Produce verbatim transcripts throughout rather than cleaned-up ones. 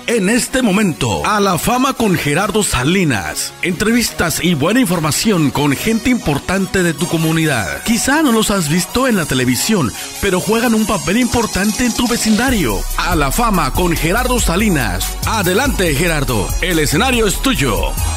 En este momento, A la Fama con Gerardo Salinas. Entrevistas y buena información con gente importante de tu comunidad. Quizá no los has visto en la televisión, pero juegan un papel importante en tu vecindario. A la Fama con Gerardo Salinas. Adelante, Gerardo. El escenario es tuyo.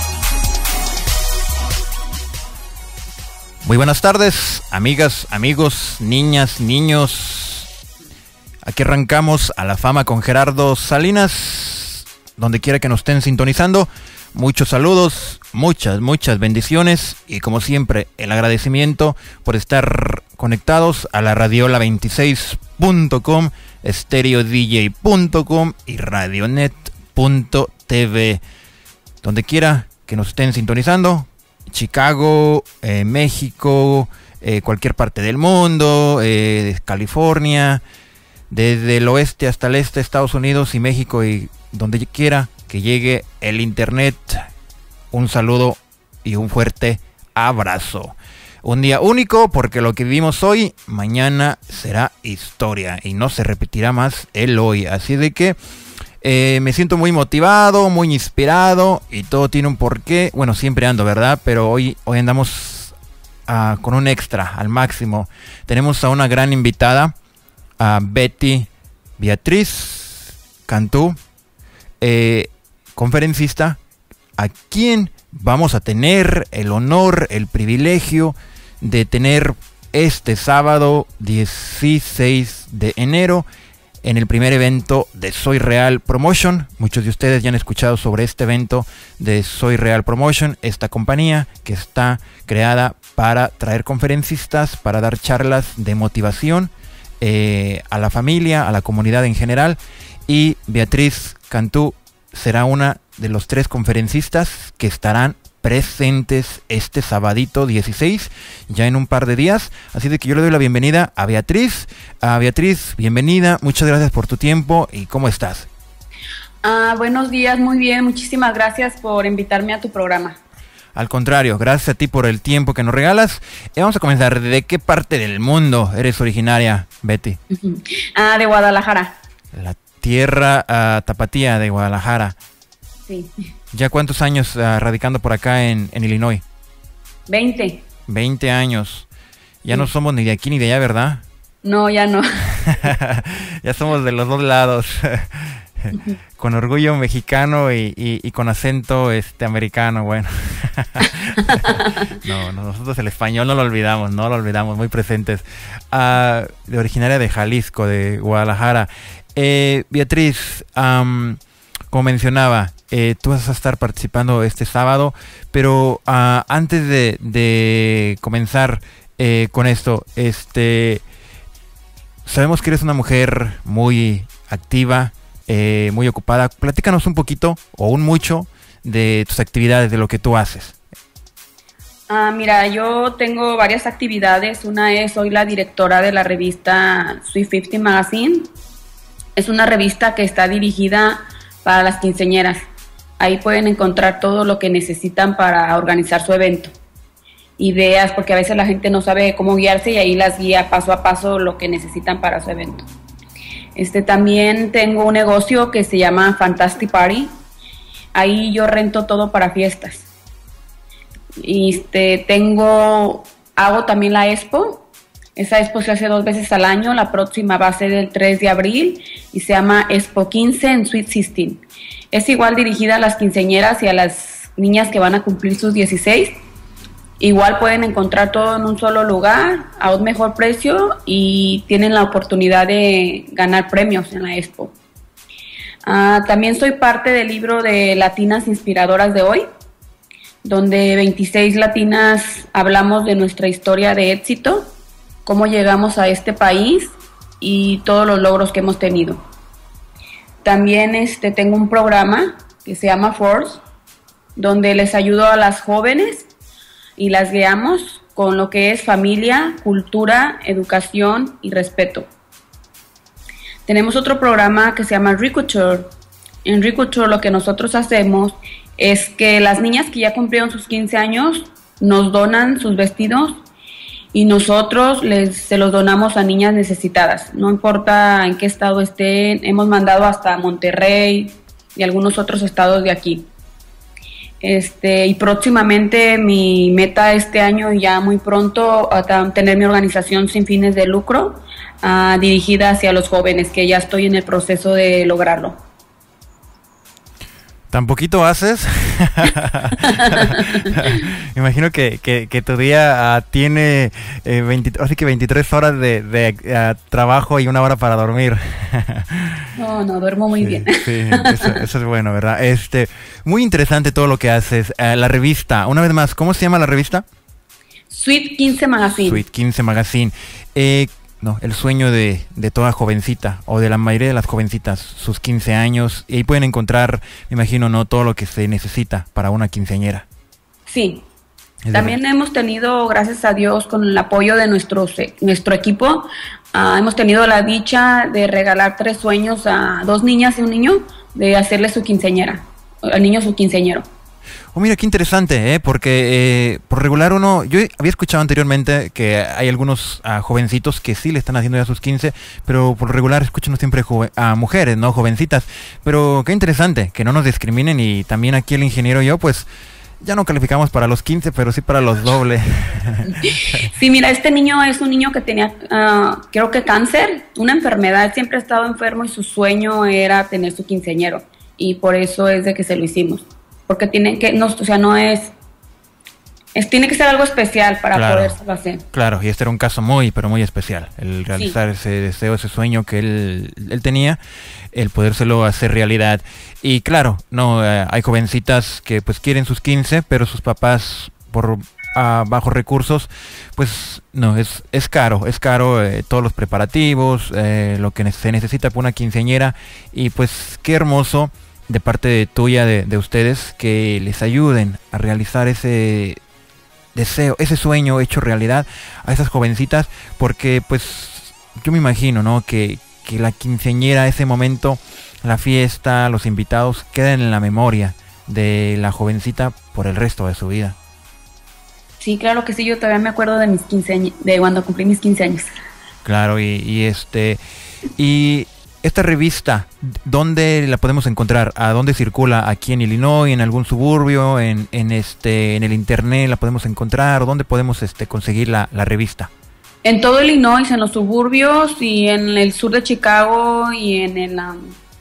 Muy buenas tardes, amigas, amigos, niñas, niños. Aquí arrancamos A la Fama con Gerardo Salinas. Donde quiera que nos estén sintonizando, muchos saludos, muchas, muchas bendiciones y como siempre el agradecimiento por estar conectados a la radiola veintiséis punto com, stereo d j punto com y radionet punto t v. Donde quiera que nos estén sintonizando, Chicago, eh, México, eh, cualquier parte del mundo, eh, California, desde el oeste hasta el este, Estados Unidos y México y donde quiera que llegue el internet, un saludo y un fuerte abrazo. Un día único porque lo que vivimos hoy, mañana será historia y no se repetirá más el hoy. Así de que eh, me siento muy motivado, muy inspirado y todo tiene un porqué. Bueno, siempre ando, ¿verdad? Pero hoy, hoy andamos uh, con un extra al máximo. Tenemos a una gran invitada, a Betty Beatriz Cantú. Eh, conferencista, a quien vamos a tener el honor, el privilegio de tener este sábado dieciséis de enero en el primer evento de Soy Real Promotion. Muchos de ustedes ya han escuchado sobre este evento de Soy Real Promotion, esta compañía que está creada para traer conferencistas, para dar charlas de motivación eh, a la familia, a la comunidad en general. Y Beatriz Cantú será una de los tres conferencistas que estarán presentes este sabadito dieciséis, ya en un par de días. Así de que yo le doy la bienvenida a Beatriz. A Beatriz, bienvenida, muchas gracias por tu tiempo y ¿cómo estás? Ah, buenos días, muy bien, muchísimas gracias por invitarme a tu programa. Al contrario, gracias a ti por el tiempo que nos regalas. Y vamos a comenzar. ¿De qué parte del mundo eres originaria, Betty? Uh-huh. Ah, de Guadalajara. La tierra uh, tapatía de Guadalajara. Sí. ¿Ya cuántos años uh, radicando por acá en, en Illinois? Veinte. Veinte años. Ya sí. No somos ni de aquí ni de allá, ¿verdad? No, ya no. Ya somos de los dos lados. Con orgullo mexicano y, y, y con acento este americano, bueno. no, no, nosotros el español no lo olvidamos, no lo olvidamos, muy presentes. Uh, de originaria de Jalisco, de Guadalajara. Eh, Beatriz, um, como mencionaba, eh, tú vas a estar participando este sábado, pero uh, antes de, de comenzar eh, con esto, este, sabemos que eres una mujer muy activa, eh, muy ocupada. Platícanos un poquito o un mucho de tus actividades, de lo que tú haces. Ah, mira, yo tengo varias actividades. Una es, soy la directora de la revista Sweet cincuenta Magazine. Es una revista que está dirigida para las quinceañeras. Ahí pueden encontrar todo lo que necesitan para organizar su evento. Ideas, porque a veces la gente no sabe cómo guiarse y ahí las guía paso a paso lo que necesitan para su evento. Este, también tengo un negocio que se llama Fantastic Party. Ahí yo rento todo para fiestas. Y este, tengo, hago también la expo. Esa expo se hace dos veces al año. La próxima va a ser el tres de abril y se llama Expo quince en Suite dieciséis. Es igual dirigida a las quinceañeras y a las niñas que van a cumplir sus dieciséis. Igual pueden encontrar todo en un solo lugar a un mejor precio y tienen la oportunidad de ganar premios en la expo. Uh, también soy parte del libro de Latinas Inspiradoras de Hoy, donde veintiséis latinas hablamos de nuestra historia de éxito, cómo llegamos a este país y todos los logros que hemos tenido. También este, tengo un programa que se llama Force, donde les ayudo a las jóvenes y las guiamos con lo que es familia, cultura, educación y respeto. Tenemos otro programa que se llama Recouture. En Recouture lo que nosotros hacemos es que las niñas que ya cumplieron sus quince años nos donan sus vestidos y nosotros les, se los donamos a niñas necesitadas. No importa en qué estado estén, hemos mandado hasta Monterrey, y algunos otros estados de aquí. Este, y próximamente mi meta este año, ya muy pronto, a tener mi organización sin fines de lucro, uh, dirigida hacia los jóvenes, que ya estoy en el proceso de lograrlo. ¿Tan poquito haces? Me imagino que, que, que tu día uh, tiene eh, veinte, así que veintitrés horas de, de uh, trabajo y una hora para dormir. No, no, duermo muy sí, bien. Sí, eso, eso es bueno, ¿verdad? Este, muy interesante todo lo que haces. Uh, la revista, una vez más, ¿cómo se llama la revista? Sweet quince Magazine. Sweet quince Magazine. Eh, No, el sueño de, de toda jovencita, o de la mayoría de las jovencitas, sus quince años, y ahí pueden encontrar, me imagino, no todo lo que se necesita para una quinceañera. Sí, es también verdad. Hemos tenido, gracias a Dios, con el apoyo de nuestro, nuestro equipo, uh, hemos tenido la dicha de regalar tres sueños a dos niñas y un niño, de hacerle su quinceañera, al niño su quinceañero. Oh, mira, qué interesante, ¿eh? Porque eh, por regular uno, yo había escuchado anteriormente que hay algunos uh, jovencitos que sí le están haciendo ya sus quince, pero por regular escuchan siempre a mujeres, ¿no? Jovencitas. Pero qué interesante, que no nos discriminen, y también aquí el ingeniero y yo, pues, ya no calificamos para los quince, pero sí para los doble. Sí, mira, este niño es un niño que tenía, uh, creo que cáncer, una enfermedad, siempre ha estado enfermo y su sueño era tener su quinceañero, y por eso es de que se lo hicimos. Porque tiene que, no, o sea, no es, es, tiene que ser algo especial para claro, podérselo hacer. Claro, y este era un caso muy, pero muy especial, el realizar sí. ese deseo, ese sueño que él, él tenía, el podérselo hacer realidad. Y claro, no, eh, hay jovencitas que pues quieren sus quince, pero sus papás por uh, bajos recursos, pues no, es, es caro, es caro eh, todos los preparativos, eh, lo que se necesita para una quinceañera, y pues qué hermoso de parte de tuya, de, de ustedes, que les ayuden a realizar ese deseo, ese sueño hecho realidad a esas jovencitas, porque pues yo me imagino, ¿no? Que, que la quinceañera, ese momento, la fiesta, los invitados, quedan en la memoria de la jovencita por el resto de su vida. Sí, claro que sí, yo todavía me acuerdo de mis quince años, de cuando cumplí mis quince años. Claro, y, y este, y esta revista, ¿dónde la podemos encontrar? ¿A dónde circula? ¿Aquí en Illinois, en algún suburbio, en, en este, en el internet la podemos encontrar? ¿O dónde podemos este, conseguir la, la revista? En todo Illinois, en los suburbios, y en el sur de Chicago, y en el, um,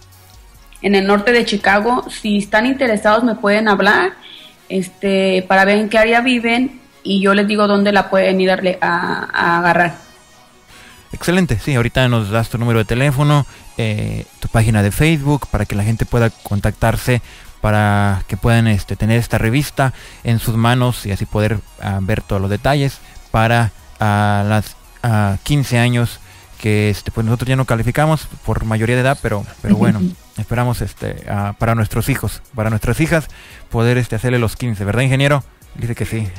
en el norte de Chicago. Si están interesados me pueden hablar, este, para ver en qué área viven, y yo les digo dónde la pueden ir a, a, a agarrar. Excelente, sí, ahorita nos das tu número de teléfono, eh, tu página de Facebook, para que la gente pueda contactarse, para que puedan este, tener esta revista en sus manos y así poder uh, ver todos los detalles para uh, las uh, quince años que este, pues nosotros ya no calificamos por mayoría de edad, pero pero bueno, esperamos este uh, para nuestros hijos, para nuestras hijas, poder este hacerle los quince, ¿verdad, ingeniero? Dice que sí.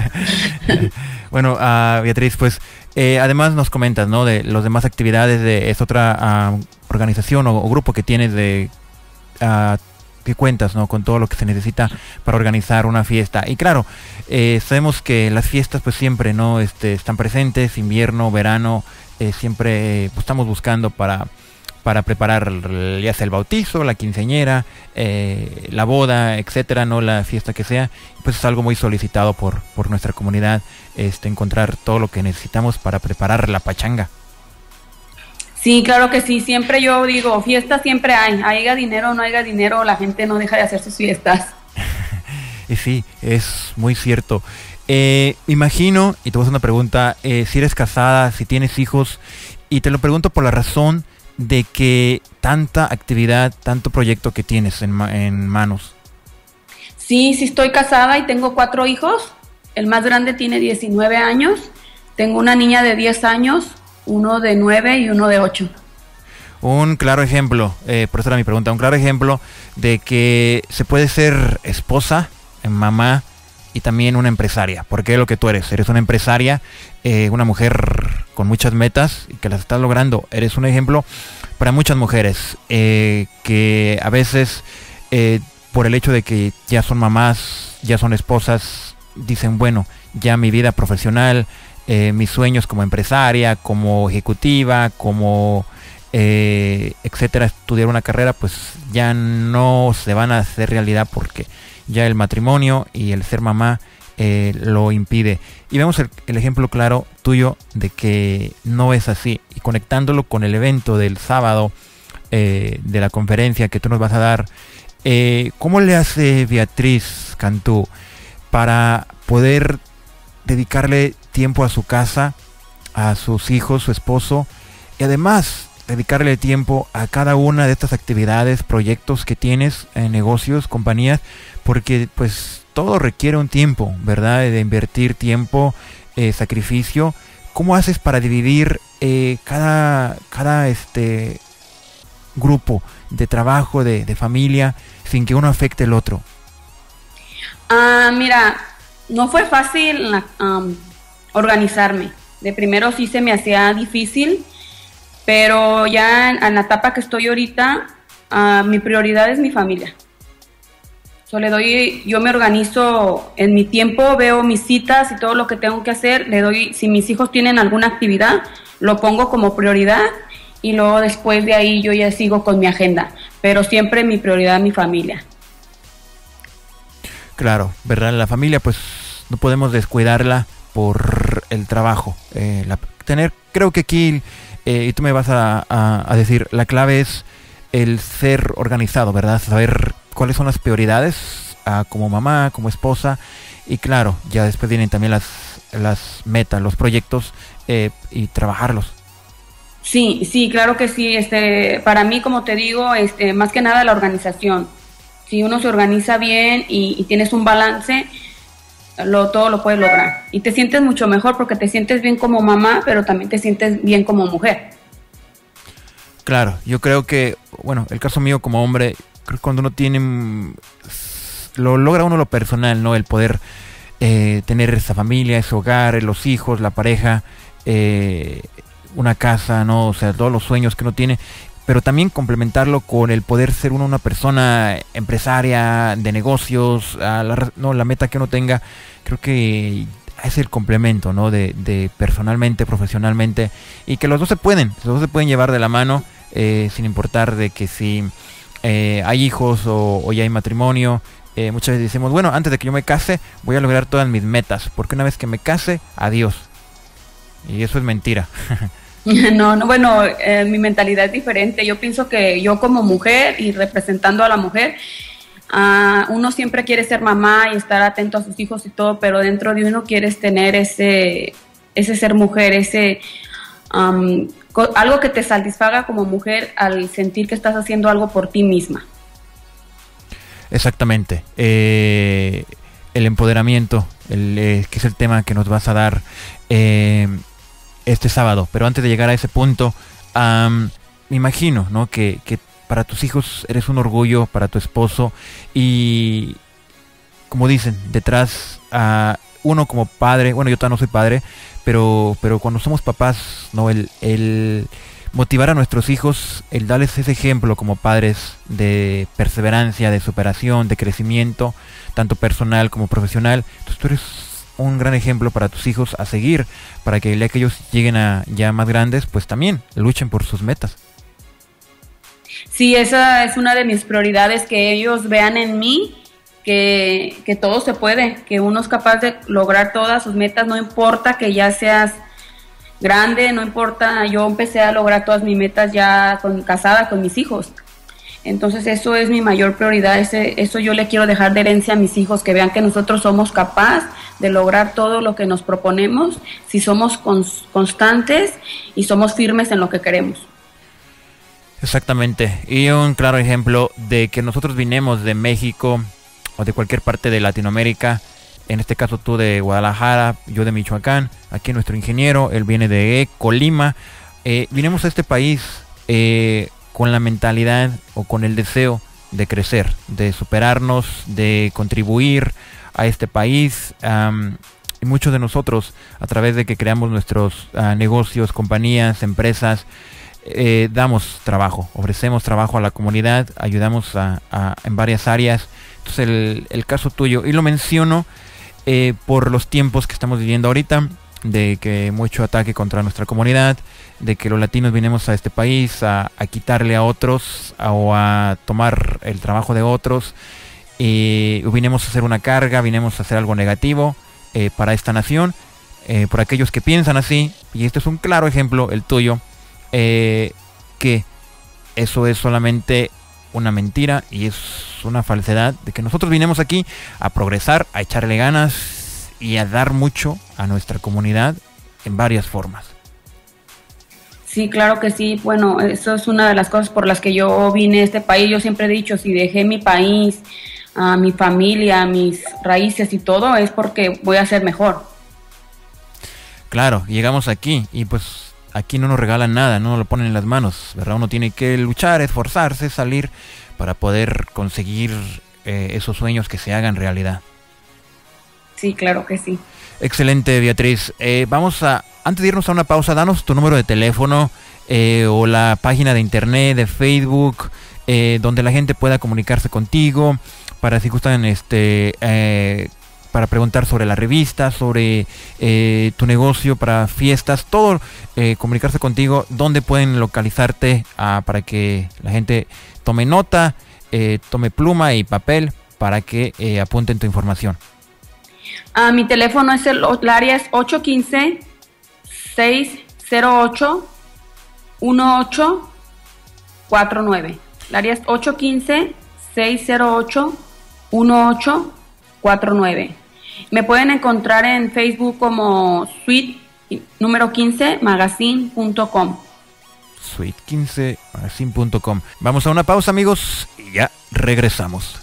Bueno, uh, Beatriz, pues eh, además nos comentas, ¿no? De las demás actividades de es otra uh, organización o, o grupo que tienes de uh, que cuentas, ¿no? Con todo lo que se necesita para organizar una fiesta. Y claro, eh, sabemos que las fiestas pues siempre, ¿no? Este, están presentes, invierno, verano, eh, siempre eh, pues, estamos buscando para para preparar ya sea el bautizo, la quinceañera, eh, la boda, etcétera, no la fiesta que sea, pues es algo muy solicitado por, por nuestra comunidad, este, encontrar todo lo que necesitamos para preparar la pachanga. Sí, claro que sí, siempre yo digo, fiestas siempre hay, haya dinero o no haya dinero, la gente no deja de hacer sus fiestas. Y sí, es muy cierto. Eh, imagino, y te voy a hacer una pregunta, eh, si eres casada, si tienes hijos, y te lo pregunto por la razón de que tanta actividad, tanto proyecto que tienes en, ma en manos. Sí, sí estoy casada y tengo cuatro hijos. El más grande tiene diecinueve años. Tengo una niña de diez años, uno de nueve y uno de ocho. Un claro ejemplo, eh, por eso era mi pregunta, un claro ejemplo de que se puede ser esposa, mamá y también una empresaria. Porque es lo que tú eres, eres una empresaria, eh, una mujer con muchas metas y que las estás logrando. Eres un ejemplo para muchas mujeres eh, que a veces eh, por el hecho de que ya son mamás, ya son esposas, dicen, bueno, ya mi vida profesional, eh, mis sueños como empresaria, como ejecutiva, como eh, etcétera, estudiar una carrera, pues ya no se van a hacer realidad porque ya el matrimonio y el ser mamá eh, lo impide. Y vemos el, el ejemplo claro tuyo de que no es así. Y conectándolo con el evento del sábado, eh, de la conferencia que tú nos vas a dar, eh, ¿cómo le hace Beatriz Cantú para poder dedicarle tiempo a su casa, a sus hijos, su esposo, y además dedicarle tiempo a cada una de estas actividades, proyectos que tienes, en eh, negocios, compañías? Porque pues todo requiere un tiempo, ¿verdad? De invertir tiempo, eh, sacrificio. ¿Cómo haces para dividir eh, cada, cada este grupo de trabajo, de, de familia, sin que uno afecte el otro? Ah, mira, no fue fácil um, organizarme. De primero sí se me hacía difícil, pero ya en, en la etapa que estoy ahorita, uh, mi prioridad es mi familia. So, le doy, yo me organizo en mi tiempo, veo mis citas y todo lo que tengo que hacer. Le doy, si mis hijos tienen alguna actividad, lo pongo como prioridad y luego después de ahí yo ya sigo con mi agenda. Pero siempre mi prioridad es mi familia. Claro, ¿verdad? La familia pues no podemos descuidarla por el trabajo. Eh, la, tener, creo que aquí, eh, y tú me vas a, a, a decir, la clave es el ser organizado, ¿verdad? Saber cuáles son las prioridades uh, como mamá, como esposa, y claro, ya después vienen también las, las metas, los proyectos, eh, y trabajarlos. Sí, sí, claro que sí. Este, para mí, como te digo, este, más que nada la organización. Si uno se organiza bien y, y tienes un balance, lo, todo lo puedes lograr. Y te sientes mucho mejor porque te sientes bien como mamá, pero también te sientes bien como mujer. Claro, yo creo que, bueno, el caso mío como hombre, creo que cuando uno tiene, lo logra uno lo personal, ¿no? El poder eh, tener esa familia, ese hogar, los hijos, la pareja, eh, una casa, ¿no? O sea, todos los sueños que uno tiene, pero también complementarlo con el poder ser uno una persona empresaria, de negocios, a la, no, la meta que uno tenga, creo que es el complemento, ¿no? De, de personalmente, profesionalmente, y que los dos se pueden, los dos se pueden llevar de la mano, eh, sin importar de que si eh, hay hijos o, o ya hay matrimonio. Eh, muchas veces decimos, bueno, antes de que yo me case, voy a lograr todas mis metas, porque una vez que me case, adiós. Y eso es mentira. No, no, bueno, eh, mi mentalidad es diferente. Yo pienso que yo como mujer y representando a la mujer, Uh, uno siempre quiere ser mamá y estar atento a sus hijos y todo, pero dentro de uno quieres tener ese, ese ser mujer, ese um, co- algo que te satisfaga como mujer al sentir que estás haciendo algo por ti misma. Exactamente. Eh, el empoderamiento, el, eh, que es el tema que nos vas a dar eh, este sábado. Pero antes de llegar a ese punto, um, me imagino, ¿no? que, que para tus hijos eres un orgullo, para tu esposo, y como dicen, detrás a uh, uno como padre, bueno, yo todavía no soy padre, pero pero cuando somos papás, no, el, el motivar a nuestros hijos, el darles ese ejemplo como padres de perseverancia, de superación, de crecimiento, tanto personal como profesional. Entonces tú eres un gran ejemplo para tus hijos a seguir, para que el día que ellos lleguen a ya más grandes, pues también luchen por sus metas. Sí, esa es una de mis prioridades, que ellos vean en mí que, que todo se puede, que uno es capaz de lograr todas sus metas, no importa que ya seas grande, no importa, yo empecé a lograr todas mis metas ya con, casada con mis hijos. Entonces eso es mi mayor prioridad, ese, eso yo le quiero dejar de herencia a mis hijos, que vean que nosotros somos capaces de lograr todo lo que nos proponemos si somos cons- constantes y somos firmes en lo que queremos. Exactamente, y un claro ejemplo de que nosotros vinimos de México o de cualquier parte de Latinoamérica, en este caso tú de Guadalajara, yo de Michoacán, aquí nuestro ingeniero, él viene de Colima, eh, vinimos a este país eh, con la mentalidad o con el deseo de crecer, de superarnos, de contribuir a este país, um, y muchos de nosotros a través de que creamos nuestros uh, negocios, compañías, empresas, Eh, damos trabajo, ofrecemos trabajo a la comunidad, ayudamos a, a, en varias áreas. Entonces el, el caso tuyo, y lo menciono eh, por los tiempos que estamos viviendo ahorita, de que mucho ataque contra nuestra comunidad, de que los latinos vinimos a este país a, a quitarle a otros a, o a tomar el trabajo de otros, y vinimos a hacer una carga, vinimos a hacer algo negativo eh, para esta nación, eh, por aquellos que piensan así, y este es un claro ejemplo, el tuyo, eh, que eso es solamente una mentira y es una falsedad, de que nosotros vinimos aquí a progresar, a echarle ganas y a dar mucho a nuestra comunidad en varias formas. Sí, claro que sí. Bueno, eso es una de las cosas por las que yo vine a este país. Yo siempre he dicho, si dejé mi país, a mi familia, mis raíces y todo, es porque voy a ser mejor. Claro, llegamos aquí y pues aquí no nos regalan nada, no nos lo ponen en las manos, ¿verdad? Uno tiene que luchar, esforzarse, salir para poder conseguir eh, esos sueños que se hagan realidad. Sí, claro que sí. Excelente, Beatriz. Eh, vamos a, antes de irnos a una pausa, danos tu número de teléfono eh, o la página de internet, de Facebook, eh, donde la gente pueda comunicarse contigo, para si gustan, este, eh, para preguntar sobre la revista, sobre eh, tu negocio, para fiestas, todo, eh, comunicarse contigo, dónde pueden localizarte ah, para que la gente tome nota, eh, tome pluma y papel para que eh, apunten tu información. Ah, mi teléfono es el, el área es ocho uno cinco, seis cero ocho, uno ocho cuatro nueve. El área es ocho uno cinco, seis cero ocho, uno ocho cuatro nueve. Me pueden encontrar en Facebook como Suite número quince magazine punto com. Suite quince magazine punto com. Vamos a una pausa, amigos, y ya regresamos.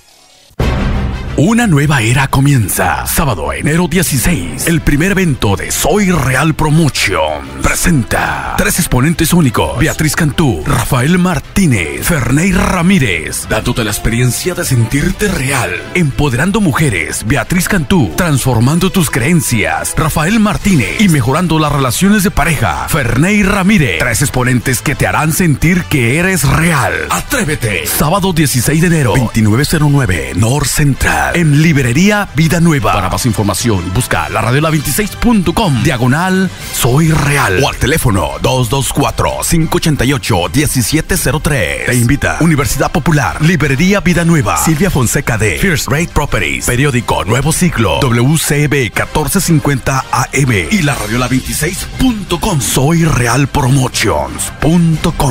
Una nueva era comienza. Sábado, enero dieciséis. El primer evento de Soy Real Promotion presenta tres exponentes únicos: Beatriz Cantú, Rafael Martínez, Ferney Ramírez, dándote la experiencia de sentirte real. Empoderando mujeres: Beatriz Cantú, transformando tus creencias, Rafael Martínez, y mejorando las relaciones de pareja, Ferney Ramírez. Tres exponentes que te harán sentir que eres real. Atrévete. Sábado dieciséis de enero, veintinueve cero nueve North Central, en Librería Vida Nueva. Para más información, busca la radio la veintiséis punto com, diagonal Soy Real, o al teléfono dos dos cuatro, cinco ocho ocho, uno siete cero tres. Te invita Universidad Popular, Librería Vida Nueva, Silvia Fonseca de First Rate Properties, Periódico Nuevo Siglo, W C B catorce cincuenta A M y la radio la veintiséis punto com. Soy Real Promotions punto com.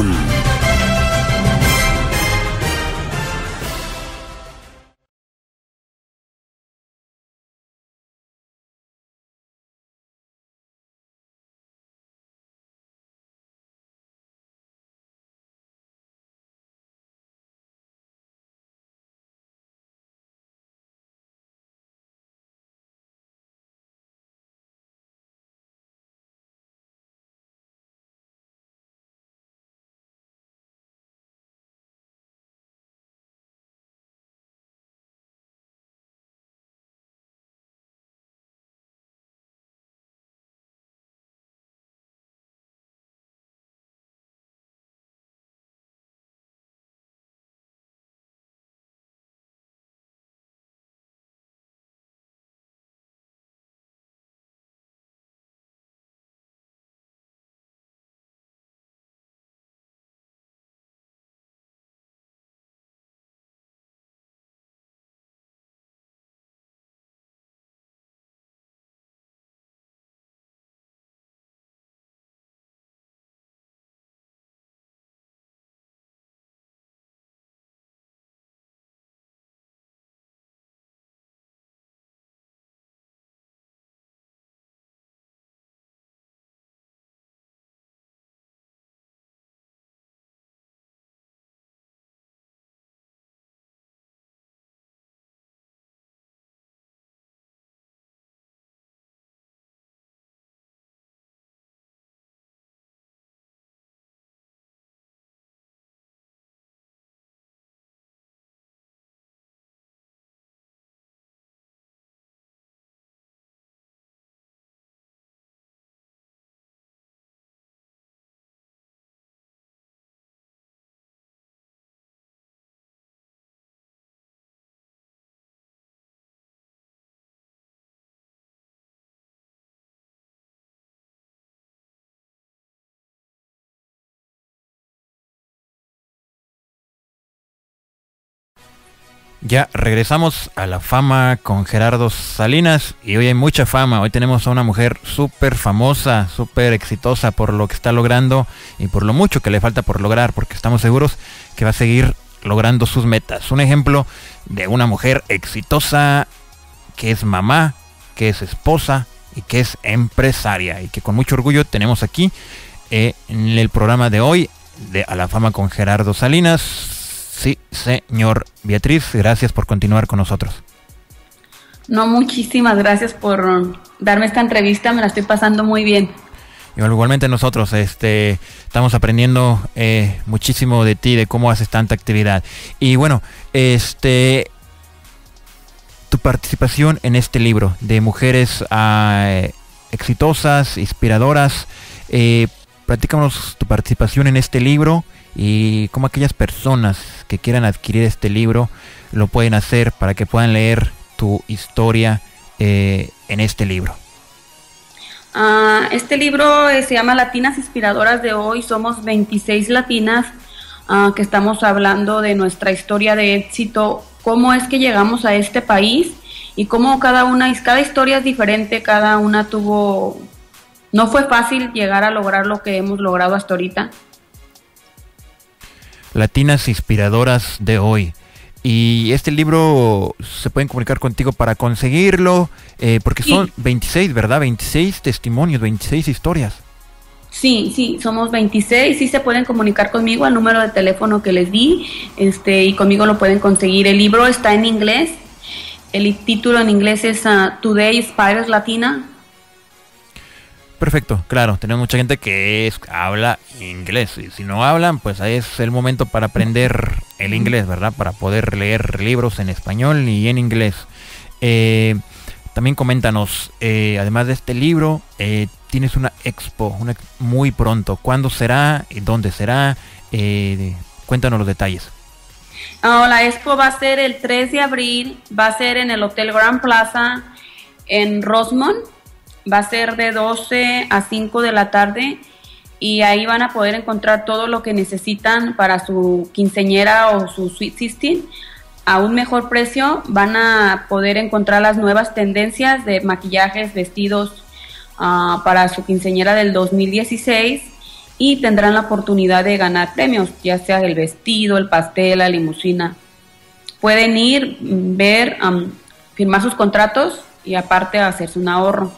Ya regresamos a La Fama con Gerardo Salinas y hoy hay mucha fama. Hoy tenemos a una mujer súper famosa, súper exitosa por lo que está logrando y por lo mucho que le falta por lograr, porque estamos seguros que va a seguir logrando sus metas. Un ejemplo de una mujer exitosa que es mamá, que es esposa y que es empresaria y que con mucho orgullo tenemos aquí eh, en el programa de hoy de A la Fama con Gerardo Salinas. Sí, señor. Beatriz, gracias por continuar con nosotros. No, muchísimas gracias por darme esta entrevista, me la estoy pasando muy bien. Igualmente nosotros este, estamos aprendiendo eh, muchísimo de ti, de cómo haces tanta actividad. Y bueno, este, tu participación en este libro de mujeres eh, exitosas, inspiradoras, eh, platícanos tu participación en este libro y cómo aquellas personas que quieran adquirir este libro lo pueden hacer para que puedan leer tu historia eh, en este libro. Uh, este libro eh, se llama Latinas Inspiradoras de Hoy. Somos veintiséis latinas uh, que estamos hablando de nuestra historia de éxito, cómo es que llegamos a este país y cómo cada una, cada historia es diferente, cada una tuvo, no fue fácil llegar a lograr lo que hemos logrado hasta ahorita. Latinas Inspiradoras de Hoy. Y este libro se pueden comunicar contigo para conseguirlo, eh, porque sí. Son veintiséis, ¿verdad? veintiséis testimonios, veintiséis historias. Sí, sí, somos veintiséis, sí se pueden comunicar conmigo al número de teléfono que les di, este, y conmigo lo pueden conseguir. El libro está en inglés, el título en inglés es uh, Today Inspires Latina. Perfecto, claro, tenemos mucha gente que es, habla inglés y si no hablan, pues ahí es el momento para aprender el inglés, ¿verdad? Para poder leer libros en español y en inglés. Eh, también coméntanos, eh, además de este libro, eh, tienes una expo una, muy pronto. ¿Cuándo será y dónde será? Eh, cuéntanos los detalles. Oh, la expo va a ser el tres de abril, va a ser en el Hotel Grand Plaza en Rosemont. Va a ser de doce a cinco de la tarde y ahí van a poder encontrar todo lo que necesitan para su quinceañera o su Sweet dieciséis a un mejor precio. Van a poder encontrar las nuevas tendencias de maquillajes, vestidos uh, para su quinceañera del dos mil dieciséis y tendrán la oportunidad de ganar premios, ya sea el vestido, el pastel, la limusina. Pueden ir, ver, um, firmar sus contratos y aparte hacerse un ahorro.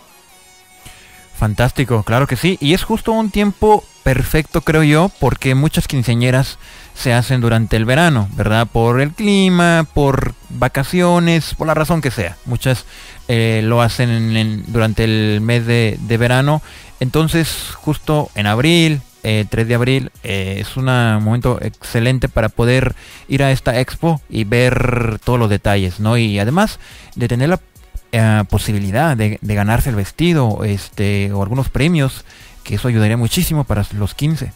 Fantástico, claro que sí. Y es justo un tiempo perfecto, creo yo, porque muchas quinceañeras se hacen durante el verano, ¿verdad? Por el clima, por vacaciones, por la razón que sea. Muchas eh, lo hacen en, en, durante el mes de, de verano. Entonces, justo en abril, eh, tres de abril, eh, es un momento excelente para poder ir a esta expo y ver todos los detalles, ¿no? Y además de tener la Uh, posibilidad de, de ganarse el vestido este o algunos premios, que eso ayudaría muchísimo para los quince.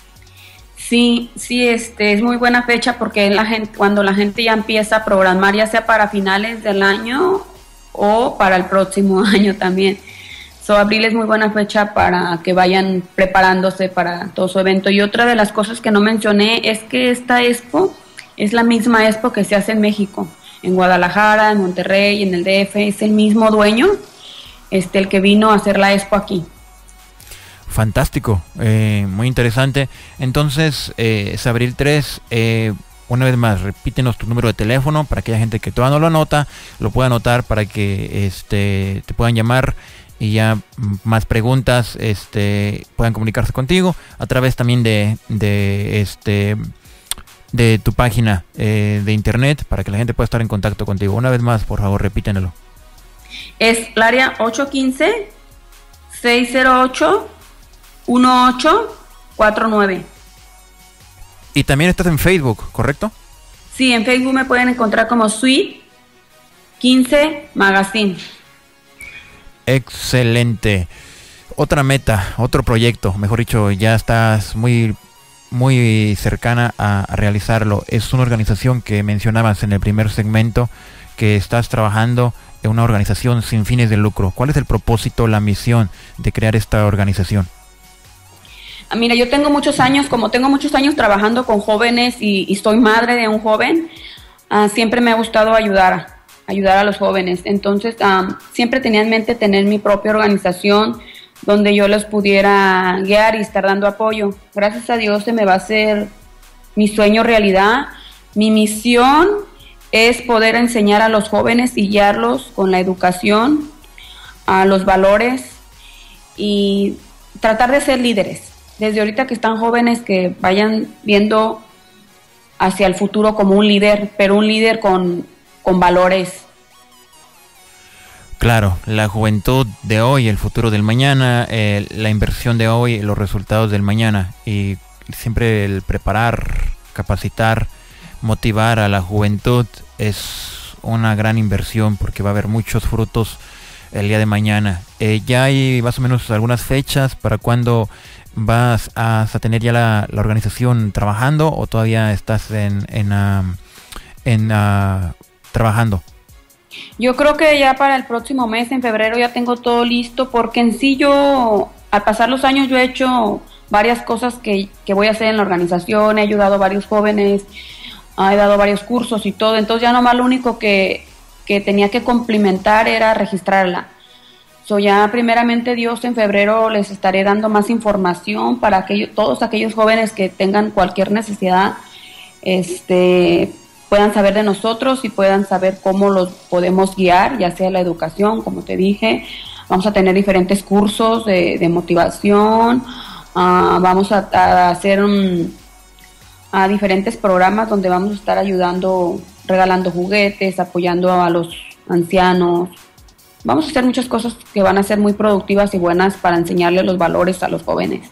Sí, sí, este es muy buena fecha porque la gente, cuando la gente ya empieza a programar, ya sea para finales del año o para el próximo año también. So, abril es muy buena fecha para que vayan preparándose para todo su evento. Y otra de las cosas que no mencioné es que esta expo es la misma expo que se hace en México. En Guadalajara, en Monterrey, en el D F, es el mismo dueño, este, el que vino a hacer la expo aquí. Fantástico, eh, muy interesante. Entonces, eh, es abril tres, eh, una vez más, repítenos tu número de teléfono para aquella gente que todavía no lo anota, lo pueda anotar para que este, te puedan llamar y ya más preguntas este, puedan comunicarse contigo a través también de, de este... de tu página eh, de internet para que la gente pueda estar en contacto contigo. Una vez más, por favor, repítenlo. Es el área ocho uno cinco, seis cero ocho, uno ocho cuatro nueve. Y también estás en Facebook, ¿correcto? Sí, en Facebook me pueden encontrar como Sweet quince Magazine. Excelente. Otra meta, otro proyecto, mejor dicho, ya estás muy... muy cercana a, a realizarlo. Es una organización que mencionabas en el primer segmento, que estás trabajando en una organización sin fines de lucro. ¿Cuál es el propósito, la misión de crear esta organización? Mira, yo tengo muchos años, como tengo muchos años trabajando con jóvenes y, y soy madre de un joven, uh, siempre me ha gustado ayudar, ayudar a los jóvenes. Entonces, um, siempre tenía en mente tener mi propia organización donde yo los pudiera guiar y estar dando apoyo. Gracias a Dios se me va a hacer mi sueño realidad. Mi misión es poder enseñar a los jóvenes y guiarlos con la educación, a los valores y tratar de ser líderes. Desde ahorita que están jóvenes, que vayan viendo hacia el futuro como un líder, pero un líder con, con valores. Claro, la juventud de hoy, el futuro del mañana, eh, la inversión de hoy, los resultados del mañana. Y siempre el preparar, capacitar, motivar a la juventud es una gran inversión, porque va a haber muchos frutos el día de mañana. Eh, ya hay más o menos algunas fechas para cuando vas a, a tener ya la, la organización trabajando, o todavía estás en, en, uh, en uh, trabajando. Yo creo que ya para el próximo mes, en febrero, ya tengo todo listo, porque en sí yo, al pasar los años, yo he hecho varias cosas que, que voy a hacer en la organización. He ayudado a varios jóvenes, he dado varios cursos y todo, entonces ya nomás lo único que, que tenía que complementar era registrarla. So ya primeramente Dios, en febrero les estaré dando más información para aquellos, todos aquellos jóvenes que tengan cualquier necesidad, este, puedan saber de nosotros y puedan saber cómo los podemos guiar, ya sea la educación, como te dije. Vamos a tener diferentes cursos de, de motivación, uh, vamos a, a hacer un, a diferentes programas donde vamos a estar ayudando, regalando juguetes, apoyando a los ancianos. Vamos a hacer muchas cosas que van a ser muy productivas y buenas para enseñarles los valores a los jóvenes.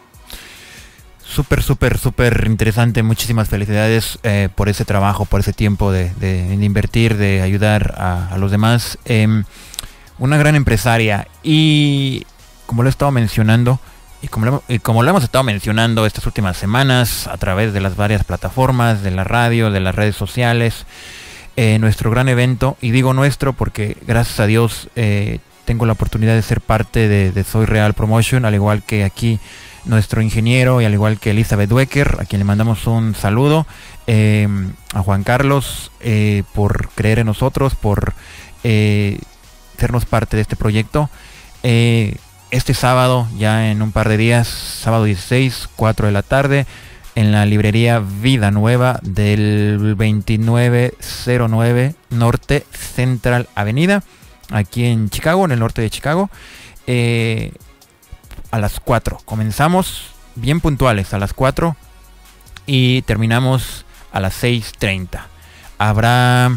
Súper, súper, súper interesante. Muchísimas felicidades eh, por ese trabajo, por ese tiempo de, de, de invertir, de ayudar a, a los demás. Eh, una gran empresaria, y como lo he estado mencionando, y como lo, y como lo hemos estado mencionando estas últimas semanas a través de las varias plataformas, de la radio, de las redes sociales, eh, nuestro gran evento, y digo nuestro porque gracias a Dios eh, tengo la oportunidad de ser parte de, de Soy Real Promotion, al igual que aquí nuestro ingeniero, y al igual que Elizabeth Wecker, a quien le mandamos un saludo, eh, a Juan Carlos, eh, por creer en nosotros, por eh, sernos parte de este proyecto. Eh, este sábado, ya en un par de días, sábado dieciséis, cuatro de la tarde, en la librería Vida Nueva del veintinueve cero nueve Norte Central Avenida, aquí en Chicago, en el norte de Chicago. Eh, a las cuatro. Comenzamos bien puntuales a las cuatro y terminamos a las seis treinta. Habrá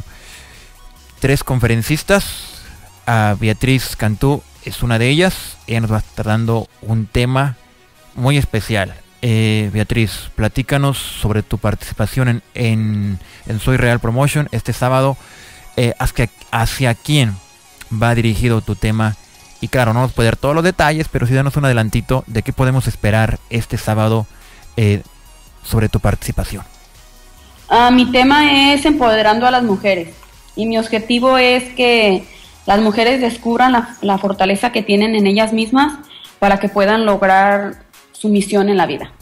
tres conferencistas. A Beatriz Cantú es una de ellas. Ella nos va a estar dando un tema muy especial. Eh, Beatriz, platícanos sobre tu participación en, en, en Soy Real Promotion este sábado. Eh, hacia, hacia quién va dirigido tu tema. Y claro, no nos puede dar todos los detalles, pero sí danos un adelantito de qué podemos esperar este sábado eh, sobre tu participación. Uh, mi tema es empoderando a las mujeres. Y mi objetivo es que las mujeres descubran la, la fortaleza que tienen en ellas mismas para que puedan lograr su misión en la vida.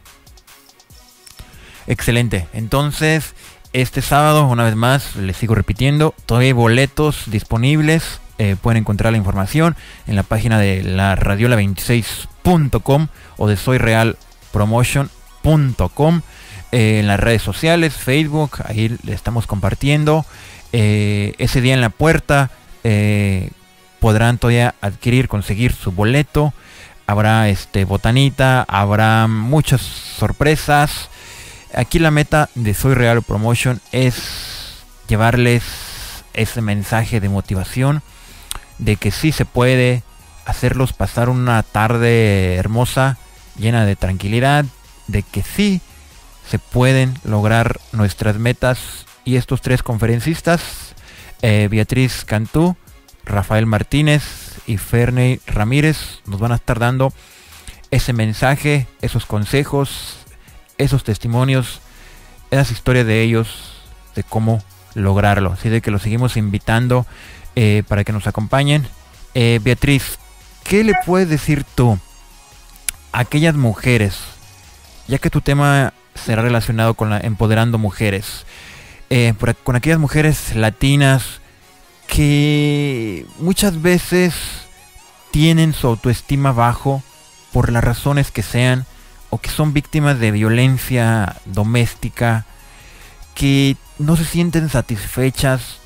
Excelente. Entonces, este sábado, una vez más, les sigo repitiendo, todavía hay boletos disponibles. Eh, pueden encontrar la información en la página de la radiola veintiséis punto com o de soy real promotion punto com, eh, en las redes sociales, Facebook, ahí le estamos compartiendo. Eh, ese día en la puerta eh, podrán todavía adquirir, conseguir su boleto. Habrá este botanita, habrá muchas sorpresas. Aquí la meta de Soy Real Promotion es llevarles ese mensaje de motivación, de que sí se puede, hacerlos pasar una tarde hermosa, llena de tranquilidad, de que sí se pueden lograr nuestras metas. Y estos tres conferencistas, eh, Beatriz Cantú, Rafael Martínez y Ferney Ramírez, nos van a estar dando ese mensaje, esos consejos, esos testimonios, esas historias de ellos, de cómo lograrlo. Así de que los seguimos invitando Eh, para que nos acompañen. eh, Beatriz, ¿qué le puedes decir tú a aquellas mujeres, ya que tu tema será relacionado con la empoderando mujeres, eh, por, con aquellas mujeres latinas que muchas veces tienen su autoestima bajo por las razones que sean, o que son víctimas de violencia doméstica, que no se sienten satisfechas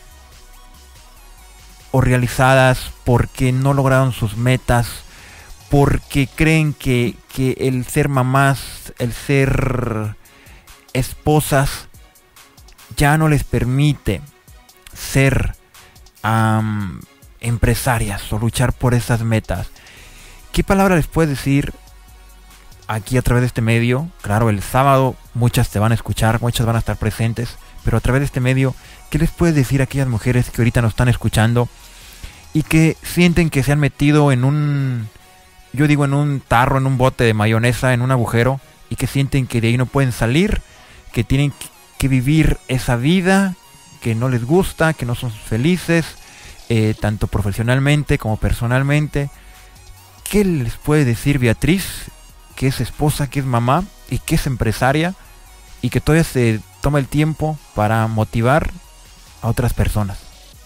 o realizadas porque no lograron sus metas, porque creen que, que el ser mamás, el ser esposas, ya no les permite ser um, empresarias o luchar por esas metas. ¿Qué palabra les puedes decir aquí a través de este medio? Claro, el sábado muchas te van a escuchar, muchas van a estar presentes, pero a través de este medio, ¿qué les puedes decir a aquellas mujeres que ahorita nos están escuchando y que sienten que se han metido en un, yo digo, en un tarro, en un bote de mayonesa, en un agujero, y que sienten que de ahí no pueden salir, que tienen que vivir esa vida que no les gusta, que no son felices, eh, tanto profesionalmente como personalmente? ¿Qué les puede decir Beatriz, que es esposa, que es mamá y que es empresaria, y que todavía se toma el tiempo para motivar a otras personas?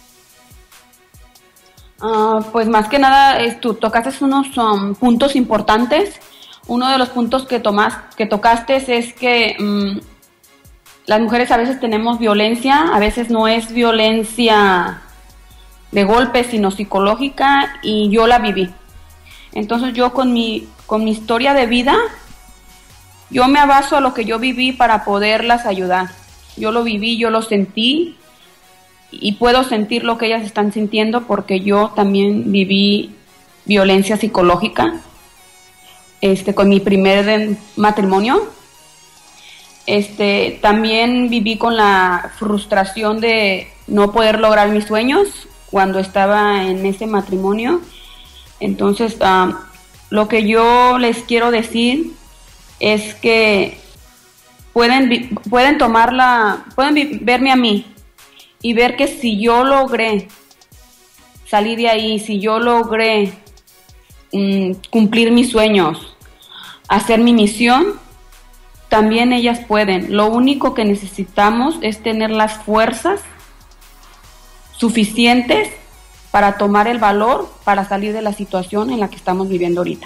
Uh, pues más que nada, es, tú tocaste unos um, puntos importantes. Uno de los puntos que, tomas, que tocaste es que um, las mujeres a veces tenemos violencia, a veces no es violencia de golpe, sino psicológica, y yo la viví. Entonces yo con mi, con mi historia de vida, yo me abaso a lo que yo viví para poderlas ayudar. Yo lo viví, yo lo sentí, y puedo sentir lo que ellas están sintiendo porque yo también viví violencia psicológica este, con mi primer matrimonio. Este, también viví con la frustración de no poder lograr mis sueños cuando estaba en ese matrimonio. Entonces, uh, lo que yo les quiero decir es que pueden, pueden tomarla, pueden verme a mí y ver que si yo logré salir de ahí, si yo logré um, cumplir mis sueños, hacer mi misión, también ellas pueden. Lo único que necesitamos es tener las fuerzas suficientes para tomar el valor para salir de la situación en la que estamos viviendo ahorita.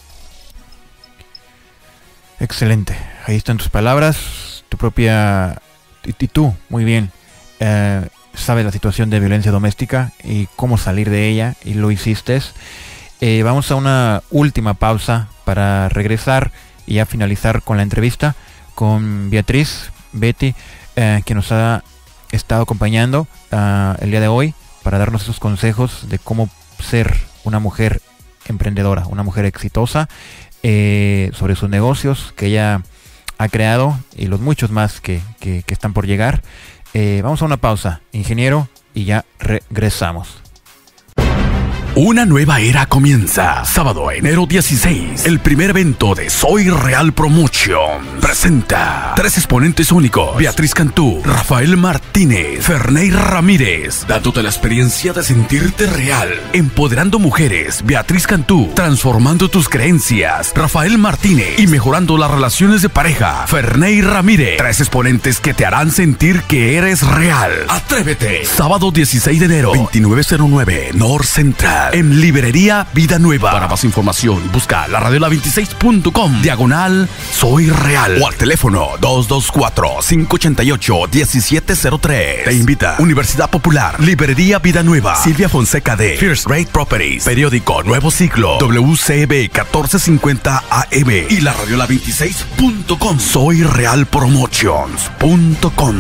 Excelente. Ahí están tus palabras, tu propia... Y, y tú, muy bien, eh, sabes la situación de violencia doméstica y cómo salir de ella, y lo hiciste. Eh, vamos a una última pausa para regresar y ya finalizar con la entrevista con Beatriz, Betty, eh, que nos ha estado acompañando uh, el día de hoy para darnos esos consejos de cómo ser una mujer emprendedora, una mujer exitosa, eh, sobre sus negocios que ella ha creado y los muchos más que, que, que están por llegar. Eh, vamos a una pausa, ingeniero, y ya regresamos. Una nueva era comienza. Sábado, enero dieciséis. El primer evento de Soy Real Promotion presenta tres exponentes únicos: Beatriz Cantú, Rafael Martínez, Ferney Ramírez, dándote la experiencia de sentirte real. Empoderando mujeres: Beatriz Cantú, transformando tus creencias, Rafael Martínez, y mejorando las relaciones de pareja, Ferney Ramírez. Tres exponentes que te harán sentir que eres real. Atrévete. Sábado dieciséis de enero, veintinueve cero nueve North Central, en Librería Vida Nueva. Para más información, busca la radiola veintiséis punto com, diagonal Soy Real, o al teléfono dos dos cuatro, cinco ocho ocho, uno siete cero tres. Te invita Universidad Popular, Librería Vida Nueva, Silvia Fonseca de First Rate Properties, Periódico Nuevo Ciclo, W C B catorce cincuenta A M y la radiola veintiséis punto com. Soy Real Promotions punto com.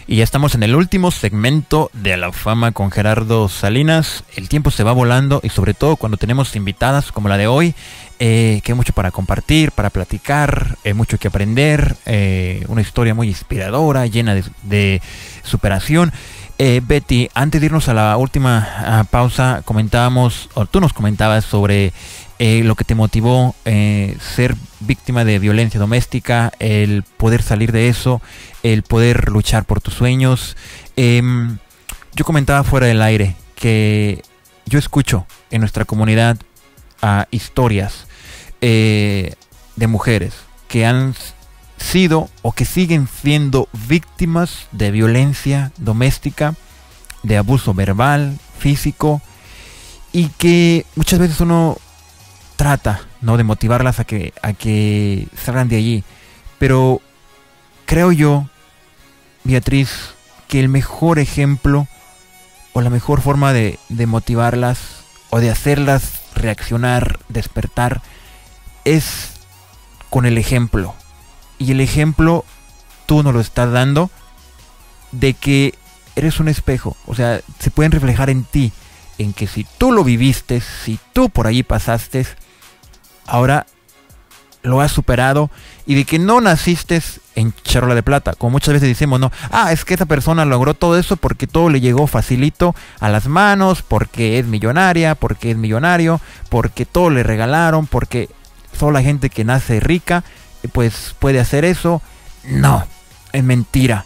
Y ya estamos en el último segmento de A la Fama con Gerardo Salinas. El tiempo se va volando y sobre todo cuando tenemos invitadas como la de hoy, eh, que hay mucho para compartir, para platicar, eh, mucho que aprender, eh, una historia muy inspiradora, llena de, de superación. Eh, Betty, antes de irnos a la última uh, pausa, comentábamos, o tú nos comentabas sobre eh, lo que te motivó eh, ser víctima de violencia doméstica, el poder salir de eso, el poder luchar por tus sueños. Eh, yo comentaba fuera del aire que yo escucho en nuestra comunidad uh, historias eh, de mujeres que han sido o que siguen siendo víctimas de violencia doméstica, de abuso verbal, físico, y que muchas veces uno trata, ¿no?, de motivarlas a que, a que salgan de allí. Pero creo yo, Beatriz, que el mejor ejemplo o la mejor forma de, de motivarlas o de hacerlas reaccionar, despertar, es con el ejemplo. Y el ejemplo tú nos lo estás dando de que eres un espejo. O sea, se pueden reflejar en ti, en que si tú lo viviste, si tú por allí pasaste, ahora lo has superado, y de que no naciste en charola de plata, como muchas veces decimos, no, ah, es que esa persona logró todo eso porque todo le llegó facilito a las manos, porque es millonaria, porque es millonario, porque todo le regalaron, porque solo la gente que nace rica pues puede hacer eso. No, es mentira.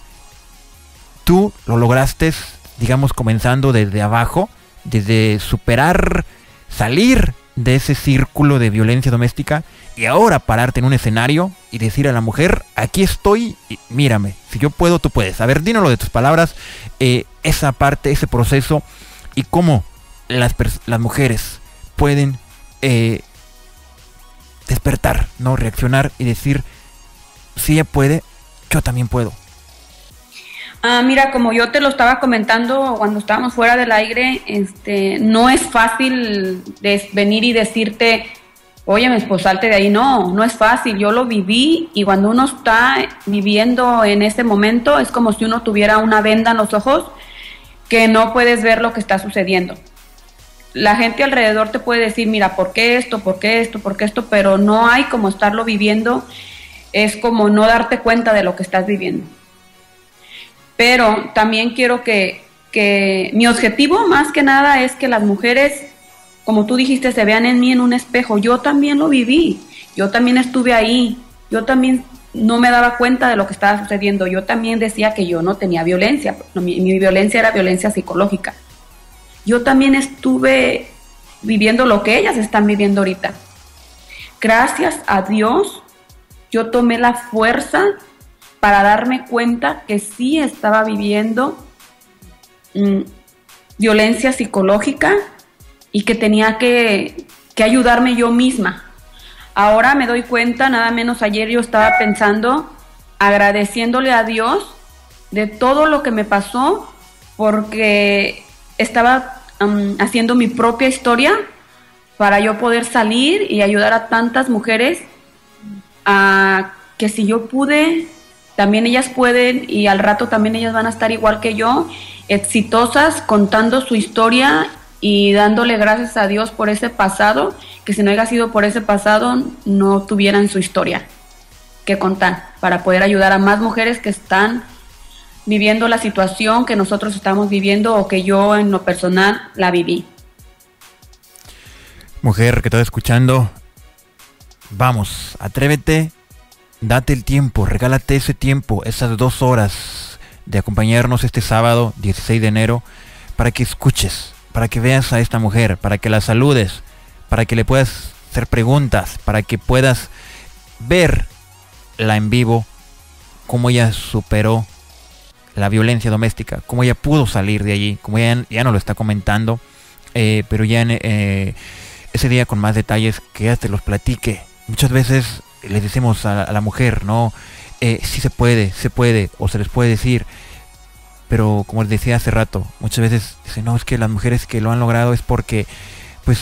Tú lo lograste, digamos, comenzando desde abajo, desde superar, salir de ese círculo de violencia doméstica, y ahora pararte en un escenario y decir a la mujer, aquí estoy, y mírame, si yo puedo, tú puedes. A ver, dínoslo de tus palabras, eh, esa parte, ese proceso, y cómo las, las mujeres pueden eh, despertar, ¿no?, reaccionar y decir, si ella puede, yo también puedo. Ah, mira, como yo te lo estaba comentando cuando estábamos fuera del aire, este, no es fácil des- venir y decirte, oye, esposalte de ahí. No, no es fácil. Yo lo viví, y cuando uno está viviendo en ese momento es como si uno tuviera una venda en los ojos que no puedes ver lo que está sucediendo. La gente alrededor te puede decir, mira, ¿por qué esto? ¿Por qué esto? ¿Por qué esto? Pero no hay como estarlo viviendo. Es como no darte cuenta de lo que estás viviendo. Pero también quiero que, que mi objetivo más que nada es que las mujeres, como tú dijiste, se vean en mí en un espejo. Yo también lo viví, yo también estuve ahí, yo también no me daba cuenta de lo que estaba sucediendo. Yo también decía que yo no tenía violencia, mi, mi violencia era violencia psicológica. Yo también estuve viviendo lo que ellas están viviendo ahorita. Gracias a Dios, yo tomé la fuerza para darme cuenta que sí estaba viviendo mmm, violencia psicológica, y que tenía que, que ayudarme yo misma. Ahora me doy cuenta, nada menos ayer yo estaba pensando, agradeciéndole a Dios de todo lo que me pasó, porque estaba um, haciendo mi propia historia para yo poder salir y ayudar a tantas mujeres a que si yo pude, también ellas pueden, y al rato también ellas van a estar igual que yo, exitosas, contando su historia y dándole gracias a Dios por ese pasado, que si no hubiera sido por ese pasado, no tuvieran su historia que contar, para poder ayudar a más mujeres que están viviendo la situación que nosotros estamos viviendo, o que yo en lo personal la viví. Mujer que estás escuchando, vamos, atrévete. Date el tiempo, regálate ese tiempo, esas dos horas de acompañarnos este sábado dieciséis de enero, para que escuches, para que veas a esta mujer, para que la saludes, para que le puedas hacer preguntas, para que puedas verla en vivo, cómo ella superó la violencia doméstica, cómo ella pudo salir de allí, como ella ya nos lo está comentando, eh, pero ya en eh, ese día con más detalles, que ella te los platique. Muchas veces les decimos a, a la mujer, ¿no? Eh, sí se puede, se puede, o se les puede decir, pero como les decía hace rato, muchas veces dicen, no, es que las mujeres que lo han logrado es porque, pues,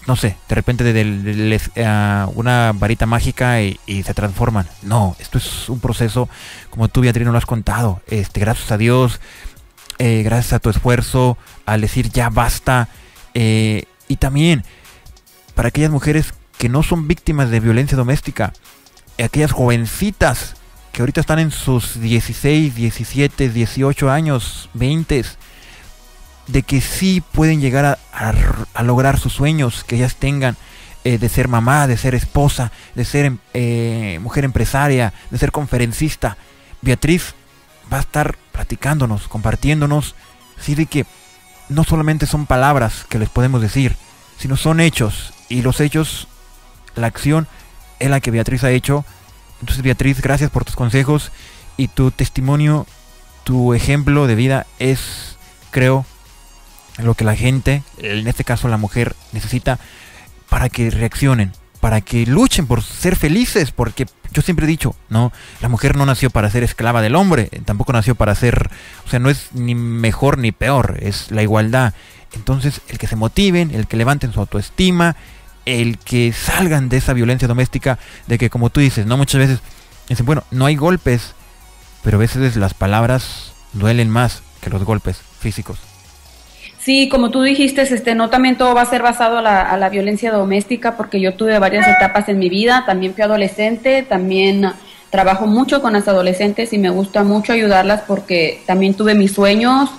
no sé, de repente de, de, de, de uh, una varita mágica y, y se transforman. No, esto es un proceso, como tú, Beatriz, nos lo has contado. Este, gracias a Dios, eh, gracias a tu esfuerzo, al decir ya basta. Eh, y también, para aquellas mujeres que no son víctimas de violencia doméstica, aquellas jovencitas que ahorita están en sus dieciséis, diecisiete, dieciocho años, veinte, de que sí pueden llegar a, a, a lograr sus sueños que ellas tengan, eh, de ser mamá, de ser esposa, de ser eh, mujer empresaria, de ser conferencista. Beatriz va a estar platicándonos, compartiéndonos, sí, de que no solamente son palabras que les podemos decir, sino son hechos, y los hechos, la acción es la que Beatriz ha hecho. Entonces, Beatriz, gracias por tus consejos y tu testimonio, tu ejemplo de vida es, creo, lo que la gente, en este caso la mujer, necesita para que reaccionen, para que luchen por ser felices, porque yo siempre he dicho, no, la mujer no nació para ser esclava del hombre, tampoco nació para ser, o sea, no es ni mejor ni peor, es la igualdad. Entonces, el que se motiven, el que levanten su autoestima, el que salgan de esa violencia doméstica, de que, como tú dices, no, muchas veces dicen, bueno, no hay golpes, pero a veces las palabras duelen más que los golpes físicos. Sí, como tú dijiste, este, no también todo va a ser basado a la, a la violencia doméstica, porque yo tuve varias etapas en mi vida, también fui adolescente, también trabajo mucho con las adolescentes y me gusta mucho ayudarlas porque también tuve mis sueños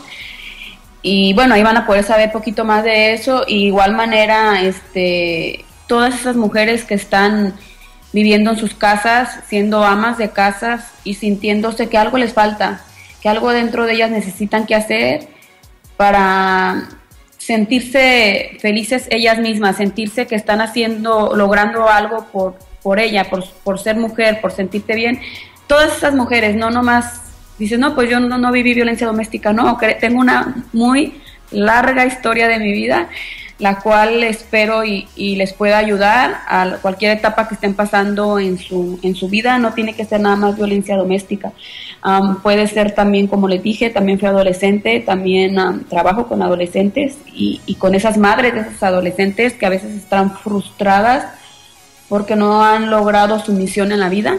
y bueno, ahí van a poder saber poquito más de eso. Y igual manera, este, todas esas mujeres que están viviendo en sus casas, siendo amas de casas y sintiéndose que algo les falta, que algo dentro de ellas necesitan que hacer para sentirse felices ellas mismas, sentirse que están haciendo, logrando algo por, por ella, por, por ser mujer, por sentirte bien. Todas esas mujeres, no nomás dicen, no, pues yo no, no viví violencia doméstica, no, tengo una muy larga historia de mi vida, la cual espero y, y les pueda ayudar a cualquier etapa que estén pasando en su, en su vida. No tiene que ser nada más violencia doméstica. Um, puede ser también, como les dije, también fui adolescente, también um, trabajo con adolescentes y, y con esas madres de esos adolescentes que a veces están frustradas porque no han logrado su misión en la vida.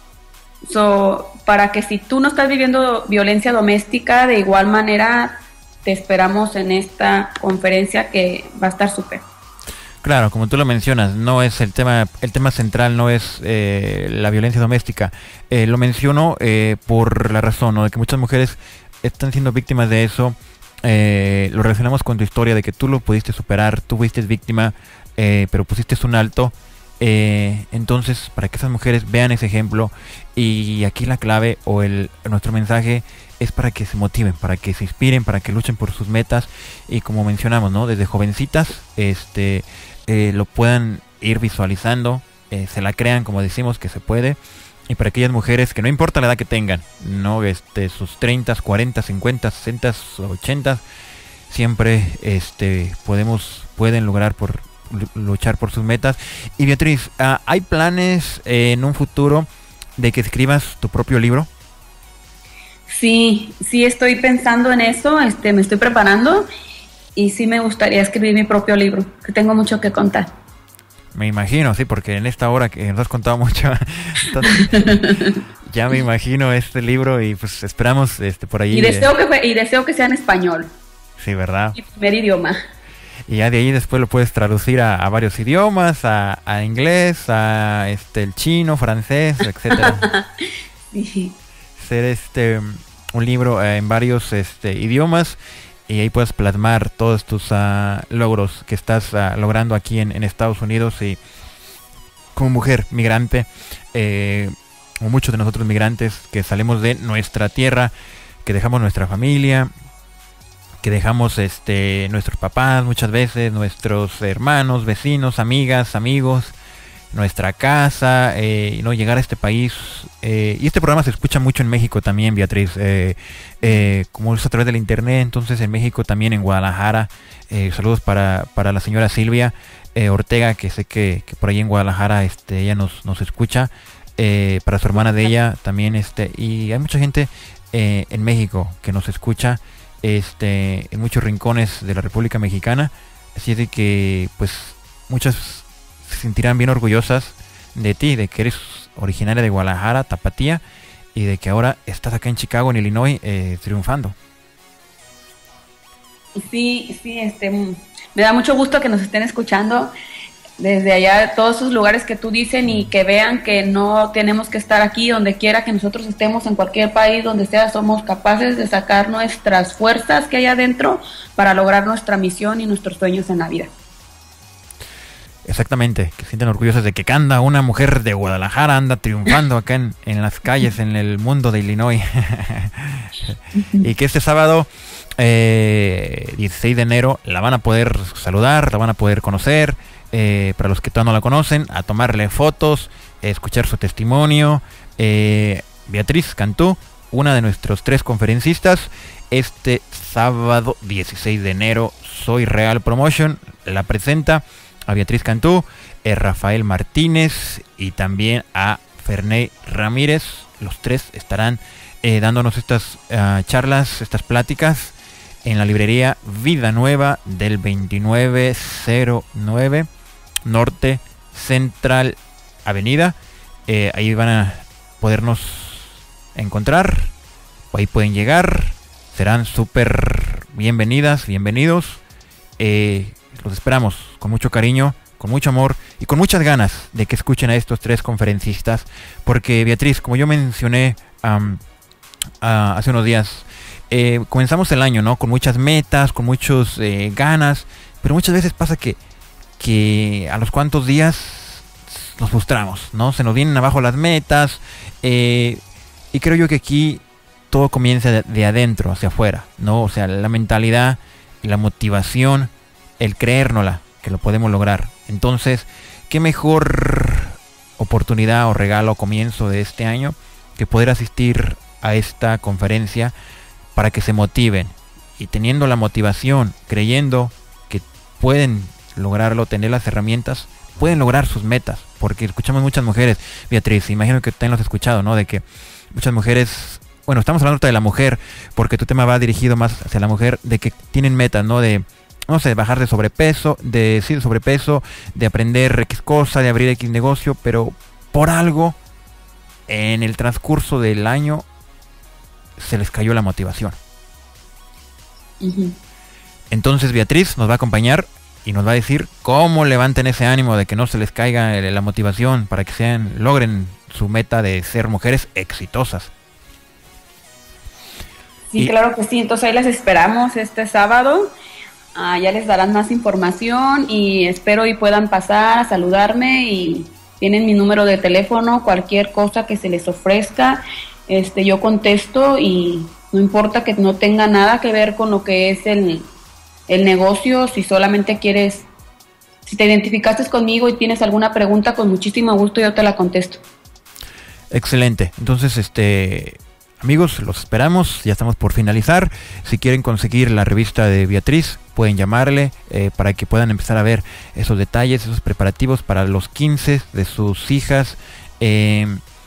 So, para que si tú no estás viviendo violencia doméstica, de igual manera te esperamos en esta conferencia que va a estar súper. Claro, como tú lo mencionas, no es el tema, el tema central no es eh, la violencia doméstica. Eh, lo menciono eh, por la razón, ¿no?, de que muchas mujeres están siendo víctimas de eso. Eh, lo relacionamos con tu historia de que tú lo pudiste superar, tú fuiste víctima, eh, pero pusiste un alto. Eh, entonces, para que esas mujeres vean ese ejemplo, y aquí la clave o el nuestro mensaje es para que se motiven, para que se inspiren, para que luchen por sus metas y, como mencionamos, ¿no?, desde jovencitas este eh, lo puedan ir visualizando, eh, se la crean, como decimos, que se puede. Y para aquellas mujeres que no importa la edad que tengan, no este sus treinta, cuarenta, cincuenta, sesenta, ochenta, siempre este podemos pueden lograr por luchar por sus metas. Y Beatriz, uh, ¿hay planes eh, en un futuro de que escribas tu propio libro? Sí, sí estoy pensando en eso, este, me estoy preparando y sí me gustaría escribir mi propio libro, que tengo mucho que contar. Me imagino, sí, porque en esta hora que nos has contado mucho, ya me imagino este libro y pues esperamos este por ahí. Y deseo que y deseo que sea en español. Sí, ¿verdad? Mi primer idioma. Y ya de ahí después lo puedes traducir a, a varios idiomas, a, a inglés, a este el chino, francés, etcétera. Sí. Ser este un libro eh, en varios este idiomas, y ahí puedes plasmar todos tus uh, logros que estás uh, logrando aquí en, en Estados Unidos. Y como mujer migrante, eh, como muchos de nosotros migrantes que salimos de nuestra tierra, que dejamos nuestra familia, que dejamos este nuestros papás muchas veces, nuestros hermanos, vecinos, amigas, amigos, nuestra casa, eh, y no llegar a este país. Eh, y este programa se escucha mucho en México también, Beatriz, eh, eh, como es a través del internet. Entonces en México también, en Guadalajara, eh, saludos para, para la señora Silvia eh, Ortega, que sé que, que por ahí en Guadalajara este, ella nos, nos escucha, eh, para su hermana de ella también, este y hay mucha gente eh, en México que nos escucha, este en muchos rincones de la República Mexicana. Así es de que pues muchas se sentirán bien orgullosas de ti, de que eres originaria de Guadalajara, Tapatía, y de que ahora estás acá en Chicago, en Illinois, eh, triunfando. Sí, sí, este, me da mucho gusto que nos estén escuchando desde allá, todos esos lugares que tú dicen, y que vean que no tenemos que estar aquí, donde quiera que nosotros estemos, en cualquier país, donde sea, somos capaces de sacar nuestras fuerzas que hay adentro para lograr nuestra misión y nuestros sueños en la vida. Exactamente, que sienten orgullosos de que anda una mujer de Guadalajara, anda triunfando acá en, en las calles, en el mundo de Illinois. Y que este sábado, eh, dieciséis de enero, la van a poder saludar, la van a poder conocer. Eh, para los que todavía no la conocen, a tomarle fotos, eh, escuchar su testimonio. eh, Beatriz Cantú, una de nuestros tres conferencistas, este sábado dieciséis de enero, Soy Real Promotion la presenta a Beatriz Cantú, eh, Rafael Martínez y también a Ferney Ramírez. Los tres estarán eh, dándonos estas uh, charlas, estas pláticas en la librería Vida Nueva del veintinueve cero nueve Norte Central Avenida. Eh, ahí van a podernos encontrar, o ahí pueden llegar. Serán súper bienvenidas, bienvenidos. Eh, los esperamos con mucho cariño, con mucho amor y con muchas ganas de que escuchen a estos tres conferencistas. Porque, Beatriz, como yo mencioné um, uh, hace unos días, eh, comenzamos el año, ¿no? Con muchas metas, con muchas eh, ganas, pero muchas veces pasa que que a los cuantos días nos frustramos, ¿no? Se nos vienen abajo las metas, eh, y creo yo que aquí todo comienza de, de adentro hacia afuera, ¿no? O sea, la mentalidad, la motivación, el creérnosla, que lo podemos lograr. Entonces, qué mejor oportunidad o regalo o comienzo de este año que poder asistir a esta conferencia para que se motiven, y teniendo la motivación, creyendo que pueden lograrlo, tener las herramientas, pueden lograr sus metas. Porque escuchamos muchas mujeres, Beatriz, imagino que también lo has escuchado, ¿no? De que muchas mujeres, bueno, estamos hablando de la mujer, porque tu tema va dirigido más hacia la mujer, de que tienen metas, ¿no? De, no sé, bajar de sobrepeso, de sí, de sobrepeso, de aprender X cosa, de abrir X negocio, pero por algo, en el transcurso del año, se les cayó la motivación. Uh-huh. Entonces Beatriz nos va a acompañar y nos va a decir cómo levanten ese ánimo de que no se les caiga la motivación para que sean, logren su meta de ser mujeres exitosas. Sí, y claro que sí. Entonces ahí las esperamos este sábado. Ah, ya les darán más información y espero y puedan pasar a saludarme, y tienen mi número de teléfono, cualquier cosa que se les ofrezca, este, yo contesto, y no importa que no tenga nada que ver con lo que es el el negocio. Si solamente quieres, si te identificaste conmigo y tienes alguna pregunta, con muchísimo gusto yo te la contesto. Excelente. Entonces, este, amigos, los esperamos. Ya estamos por finalizar. Si quieren conseguir la revista de Beatriz, pueden llamarle eh, para que puedan empezar a ver esos detalles, esos preparativos para los quince de sus hijas, eh,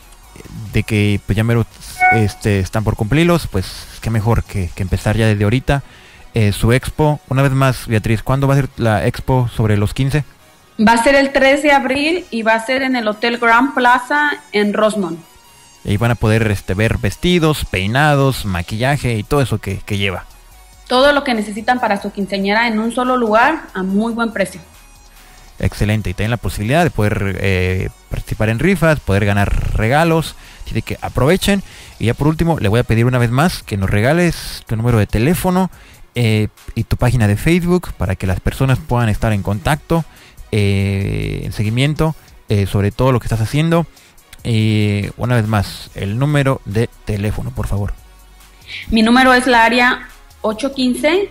de que pues ya mero este, están por cumplirlos. Pues qué mejor que, que empezar ya desde ahorita. Eh, su expo, una vez más, Beatriz, ¿cuándo va a ser la expo sobre los quince? Va a ser el tres de abril y va a ser en el Hotel Grand Plaza en Rosemont. Y ahí van a poder este, ver vestidos, peinados, maquillaje y todo eso que, que lleva. Todo lo que necesitan para su quinceañera en un solo lugar a muy buen precio. Excelente, y tienen la posibilidad de poder eh, participar en rifas, poder ganar regalos, así que aprovechen. Y ya por último, le voy a pedir una vez más que nos regales tu número de teléfono, Eh, y tu página de Facebook, para que las personas puedan estar en contacto, eh, en seguimiento eh, sobre todo lo que estás haciendo. Eh, una vez más, el número de teléfono, por favor. Mi número es la área ocho uno cinco,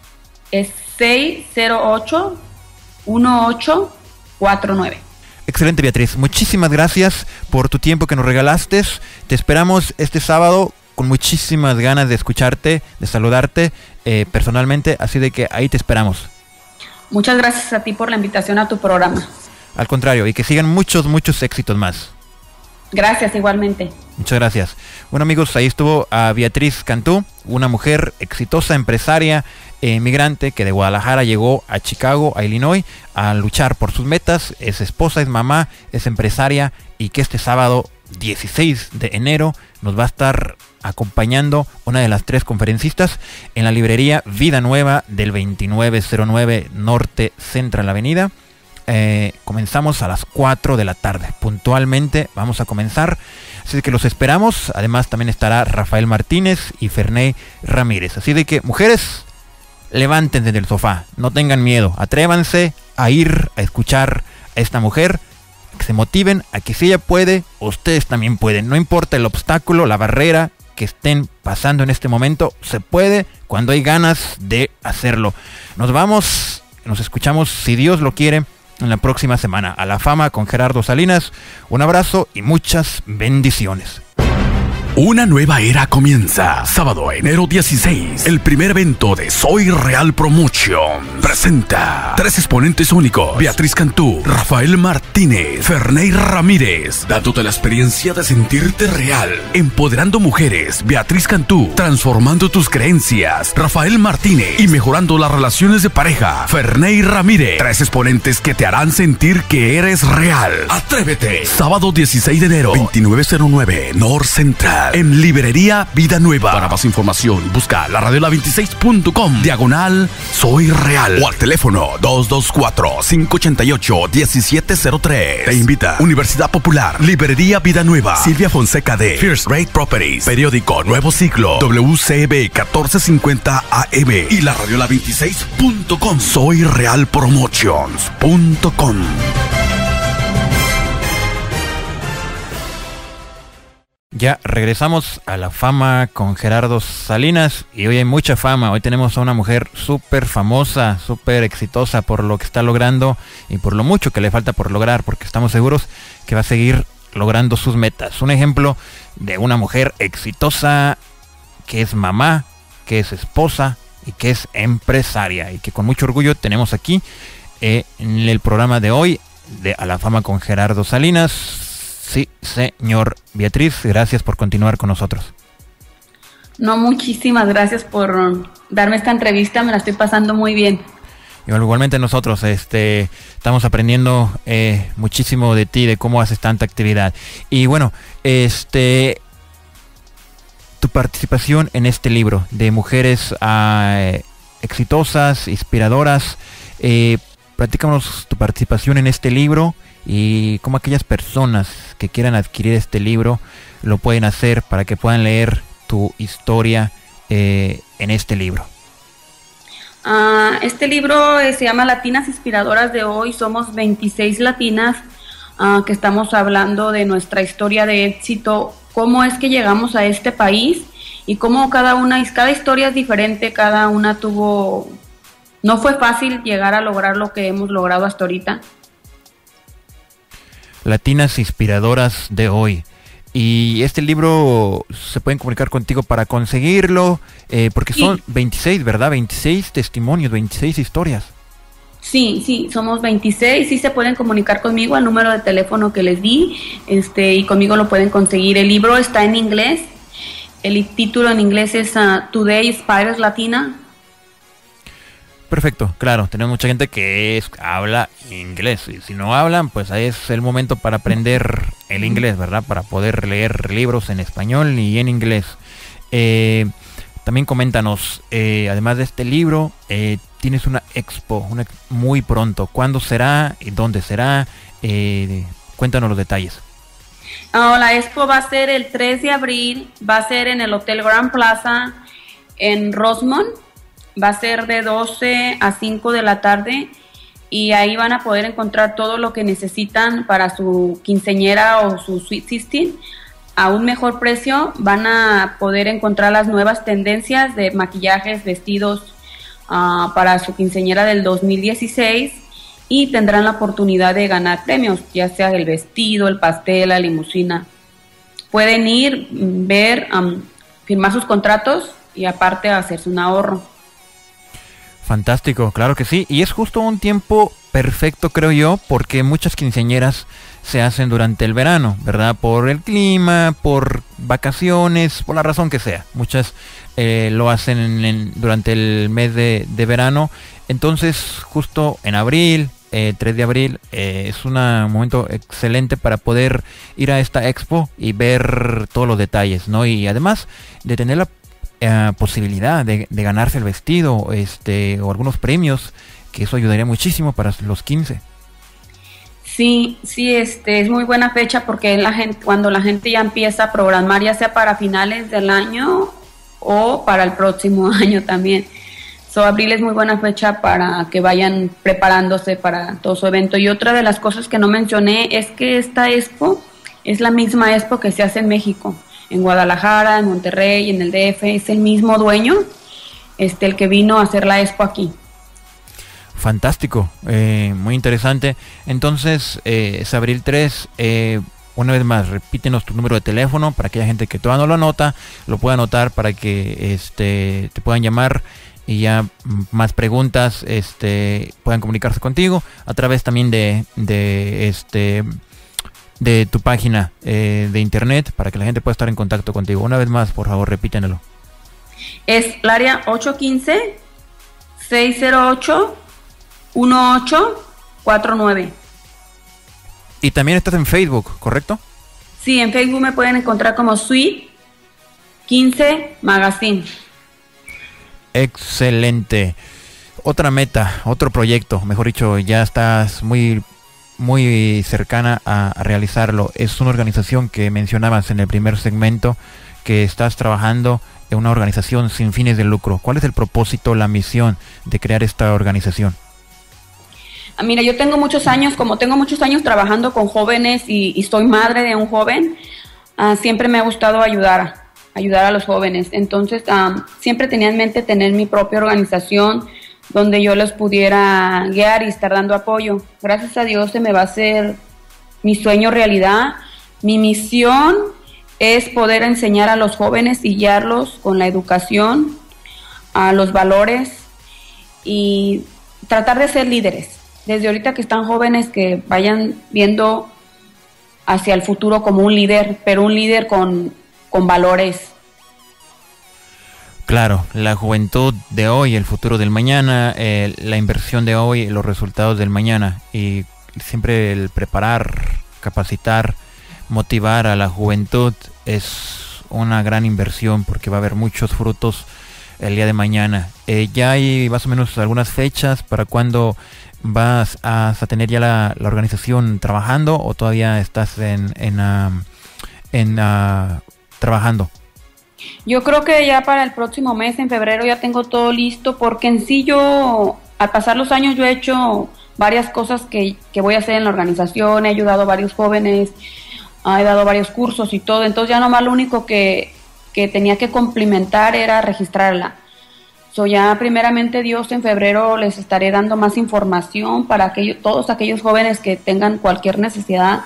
es seis cero ocho, uno ocho cuatro nueve. Excelente, Beatriz. Muchísimas gracias por tu tiempo que nos regalaste. Te esperamos este sábado con muchísimas ganas de escucharte, de saludarte eh, personalmente, así de que ahí te esperamos. Muchas gracias a ti por la invitación a tu programa. Al contrario, y que sigan muchos, muchos éxitos más. Gracias, igualmente. Muchas gracias. Bueno, amigos, ahí estuvo a Beatriz Cantú, una mujer exitosa, empresaria, eh, migrante que de Guadalajara llegó a Chicago, a Illinois, a luchar por sus metas. Es esposa, es mamá, es empresaria, y que este sábado dieciséis de enero nos va a estar acompañando una de las tres conferencistas en la librería Vida Nueva del veintinueve cero nueve Norte Central Avenida. Eh, comenzamos a las cuatro de la tarde, puntualmente vamos a comenzar, así que los esperamos. Además también estará Rafael Martínez y Ferney Ramírez, así de que mujeres, levántense del sofá, no tengan miedo, atrévanse a ir a escuchar a esta mujer, que se motiven a que si ella puede, ustedes también pueden, no importa el obstáculo, la barrera que estén pasando en este momento, se puede cuando hay ganas de hacerlo. Nos vamos, nos escuchamos si Dios lo quiere en la próxima semana. A la Fama con Gerardo Salinas, un abrazo y muchas bendiciones. Una nueva era comienza. Sábado, enero dieciséis. El primer evento de Soy Real Promotion presenta tres exponentes únicos: Beatriz Cantú, Rafael Martínez, Ferney Ramírez, dándote la experiencia de sentirte real. Empoderando mujeres: Beatriz Cantú, transformando tus creencias, Rafael Martínez, y mejorando las relaciones de pareja, Ferney Ramírez. Tres exponentes que te harán sentir que eres real. Atrévete. Sábado dieciséis de enero, veintinueve cero nueve North Central, en Librería Vida Nueva. Para más información, busca la radio la veintiséis punto com, diagonal Soy Real, o al teléfono dos dos cuatro, cinco ocho ocho, uno siete cero tres. Te invita Universidad Popular, Librería Vida Nueva, Silvia Fonseca de First Rate Properties, Periódico Nuevo Ciclo, W C B catorce cincuenta A M y la radio la veintiséis punto com. Soy Real Promotions punto com. Ya regresamos a la Fama con Gerardo Salinas, y hoy hay mucha fama. Hoy tenemos a una mujer súper famosa, súper exitosa por lo que está logrando y por lo mucho que le falta por lograr, porque estamos seguros que va a seguir logrando sus metas. Un ejemplo de una mujer exitosa que es mamá, que es esposa y que es empresaria, y que con mucho orgullo tenemos aquí eh, en el programa de hoy de A la Fama con Gerardo Salinas. Sí, señor. Beatriz, gracias por continuar con nosotros. No, muchísimas gracias por darme esta entrevista, me la estoy pasando muy bien. Igualmente nosotros este, estamos aprendiendo eh, muchísimo de ti, de cómo haces tanta actividad. Y bueno, este, tu participación en este libro de mujeres eh, exitosas, inspiradoras, eh, platícanos tu participación en este libro y cómo aquellas personas que quieran adquirir este libro lo pueden hacer para que puedan leer tu historia eh, en este libro. Uh, este libro eh, se llama Latinas Inspiradoras de Hoy. Somos veintiséis latinas uh, que estamos hablando de nuestra historia de éxito, cómo es que llegamos a este país y cómo cada una, cada historia es diferente, cada una tuvo, no fue fácil llegar a lograr lo que hemos logrado hasta ahorita. Latinas Inspiradoras de Hoy. Y este libro se pueden comunicar contigo para conseguirlo, eh, porque sí. Son veintiséis, ¿verdad? veintiséis testimonios, veintiséis historias. Sí, sí, somos veintiséis, sí se pueden comunicar conmigo al número de teléfono que les di, este, y conmigo lo pueden conseguir. El libro está en inglés, el título en inglés es uh, Today Inspires Latina. Perfecto, claro, tenemos mucha gente que es, habla inglés, y si no hablan, pues ahí es el momento para aprender el inglés, ¿verdad? Para poder leer libros en español y en inglés. Eh, también coméntanos, eh, además de este libro, eh, tienes una expo una, muy pronto. ¿Cuándo será y dónde será? Eh, cuéntanos los detalles. Oh, la expo va a ser el tres de abril, va a ser en el Hotel Grand Plaza en Rosemont. Va a ser de doce a cinco de la tarde y ahí van a poder encontrar todo lo que necesitan para su quinceañera o su Sweet sixteen a un mejor precio. Van a poder encontrar las nuevas tendencias de maquillajes, vestidos uh, para su quinceañera del dos mil dieciséis, y tendrán la oportunidad de ganar premios, ya sea el vestido, el pastel, la limusina. Pueden ir, ver, um, firmar sus contratos y aparte hacerse un ahorro. Fantástico, claro que sí. Y es justo un tiempo perfecto, creo yo, porque muchas quinceañeras se hacen durante el verano, ¿verdad? Por el clima, por vacaciones, por la razón que sea. Muchas eh, lo hacen en, en, durante el mes de, de verano. Entonces, justo en abril, eh, tres de abril, eh, es un momento excelente para poder ir a esta expo y ver todos los detalles, ¿no? Y además de tener la eh, posibilidad de, de ganarse el vestido, este, o algunos premios, que eso ayudaría muchísimo para los quince. Sí, sí, este, es muy buena fecha porque la gente, cuando la gente ya empieza a programar, ya sea para finales del año o para el próximo año también. So, abril es muy buena fecha para que vayan preparándose para todo su evento. Y otra de las cosas que no mencioné es que esta expo es la misma expo que se hace en México, en Guadalajara, en Monterrey, en el D F. Es el mismo dueño, este, el que vino a hacer la expo aquí. Fantástico, eh, muy interesante. Entonces, eh, es abril tres. Eh, una vez más, repítenos tu número de teléfono para aquella gente que todavía no lo anota, lo pueda anotar para que este, te puedan llamar y ya más preguntas este, puedan comunicarse contigo a través también de, de, este, de tu página eh, de internet para que la gente pueda estar en contacto contigo. Una vez más, por favor, repítenlo. Es el área ocho uno cinco, seis cero ocho, uno ocho cuatro nueve. Y también estás en Facebook, ¿correcto? Sí, en Facebook me pueden encontrar como Sweet quince Magazine. Excelente. Otra meta, otro proyecto, mejor dicho, ya estás muy muy cercana a, a realizarlo. Es una organización que mencionabas en el primer segmento, que estás trabajando en una organización sin fines de lucro. ¿Cuál es el propósito, la misión de crear esta organización? Mira, yo tengo muchos años, como tengo muchos años trabajando con jóvenes y, y soy madre de un joven, uh, siempre me ha gustado ayudar, ayudar a los jóvenes. Entonces, um, siempre tenía en mente tener mi propia organización donde yo los pudiera guiar y estar dando apoyo. Gracias a Dios se me va a hacer mi sueño realidad. Mi misión es poder enseñar a los jóvenes y guiarlos con la educación, a los valores y tratar de ser líderes. Desde ahorita que están jóvenes, que vayan viendo hacia el futuro como un líder, pero un líder con, con valores. Claro, la juventud de hoy, el futuro del mañana, eh, la inversión de hoy, los resultados del mañana. Y siempre el preparar, capacitar, motivar a la juventud es una gran inversión porque va a haber muchos frutos el día de mañana. Eh, ya hay más o menos algunas fechas para cuando vas a, a tener ya la, la organización trabajando, o todavía estás en, en, uh, en uh, trabajando. Yo creo que ya para el próximo mes, en febrero, ya tengo todo listo, porque en sí yo, al pasar los años, yo he hecho varias cosas que, que voy a hacer en la organización, he ayudado a varios jóvenes, he dado varios cursos y todo, entonces ya nomás lo único que, que tenía que complementar era registrarla. So, ya primeramente Dios, en febrero les estaré dando más información para aquellos, todos aquellos jóvenes que tengan cualquier necesidad,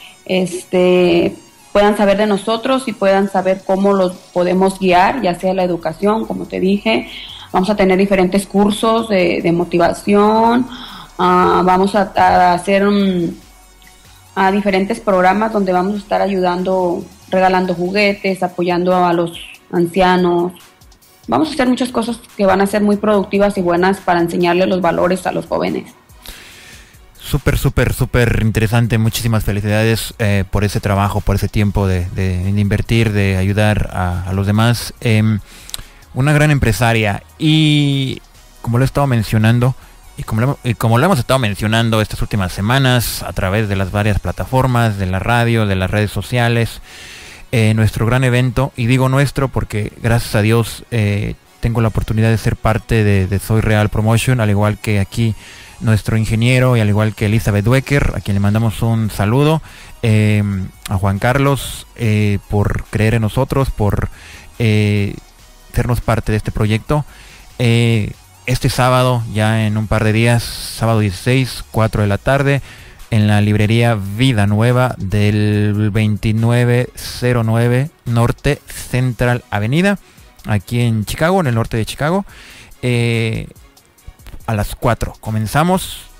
este, puedan saber de nosotros y puedan saber cómo los podemos guiar, ya sea la educación, como te dije. Vamos a tener diferentes cursos de, de motivación, uh, vamos a, a hacer un, a diferentes programas donde vamos a estar ayudando, regalando juguetes, apoyando a los ancianos. Vamos a hacer muchas cosas que van a ser muy productivas y buenas para enseñarle los valores a los jóvenes. Súper, súper, súper interesante. Muchísimas felicidades eh, por ese trabajo, por ese tiempo de, de, de invertir, de ayudar a, a los demás. Eh, una gran empresaria. Y como lo he estado mencionando, y como lo, y como lo hemos estado mencionando estas últimas semanas, a través de las varias plataformas, de la radio, de las redes sociales, eh, nuestro gran evento, y digo nuestro porque gracias a Dios eh, tengo la oportunidad de ser parte de, de Soy Real Promotion, al igual que aquí nuestro ingeniero y al igual que Elizabeth Wecker, a quien le mandamos un saludo, eh, a Juan Carlos eh, por creer en nosotros, por eh, sernos parte de este proyecto. Eh, este sábado, ya en un par de días, sábado dieciséis, cuatro de la tarde, en la librería Vida Nueva del veintinueve cero nueve Norte Central Avenida, aquí en Chicago, en el norte de Chicago. Eh, a las cuatro comenzamos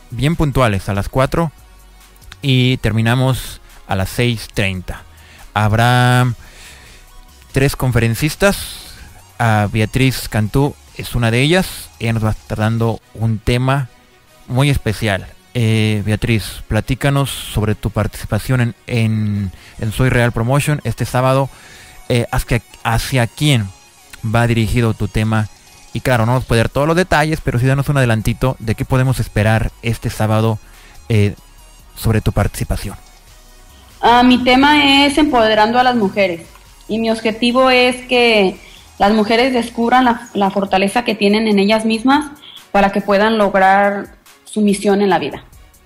bien puntuales, a las cuatro, y terminamos a las seis treinta. Habrá tres conferencistas. A Beatriz Cantú es una de ellas. Ella nos va a estar dando un tema muy especial. Eh, Beatriz, platícanos sobre tu participación en, en, en Soy Real Promotion este sábado. Eh, hacia, hacia quién va dirigido tu tema. Y claro, no nos puede dar todos los detalles, pero sí danos un adelantito de qué podemos esperar este sábado eh, sobre tu participación. Uh, mi tema es empoderando a las mujeres. Y mi objetivo es que las mujeres descubran la, la fortaleza que tienen en ellas mismas para que puedan lograr su misión en la vida.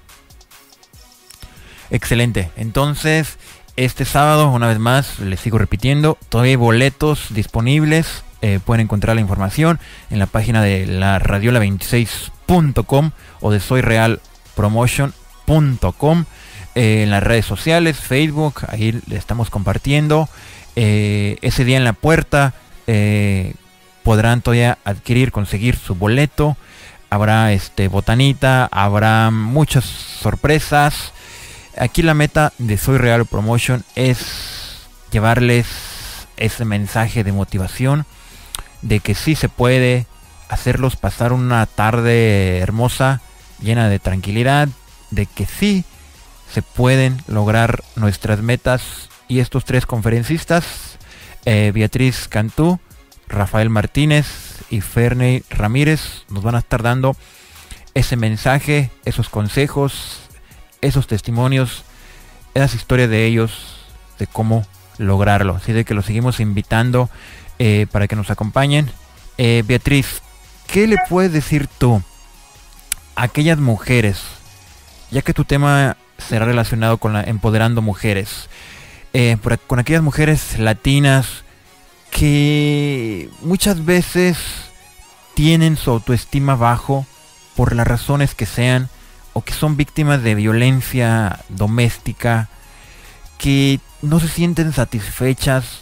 Excelente. Entonces, este sábado, una vez más, les sigo repitiendo, todavía hay boletos disponibles. Eh, pueden encontrar la información en la página de la radiola veintiséis punto com o de soy real promotion punto com, eh, en las redes sociales, Facebook, ahí le estamos compartiendo. Eh, ese día en la puerta eh, podrán todavía adquirir, conseguir su boleto. Habrá este botanita, habrá muchas sorpresas. Aquí la meta de Soy Real Promotion es llevarles ese mensaje de motivación, de que sí se puede, hacerlos pasar una tarde hermosa, llena de tranquilidad, de que sí se pueden lograr nuestras metas. Y estos tres conferencistas, eh, Beatriz Cantú, Rafael Martínez y Ferney Ramírez, nos van a estar dando ese mensaje, esos consejos, esos testimonios, esas historias de ellos, de cómo lograrlo. Así de que los seguimos invitando eh, para que nos acompañen. eh, Beatriz, ¿qué le puedes decir tú a aquellas mujeres, ya que tu tema será relacionado con la empoderando mujeres, eh, por, con aquellas mujeres latinas que muchas veces tienen su autoestima bajo por las razones que sean, o que son víctimas de violencia doméstica, que no se sienten satisfechas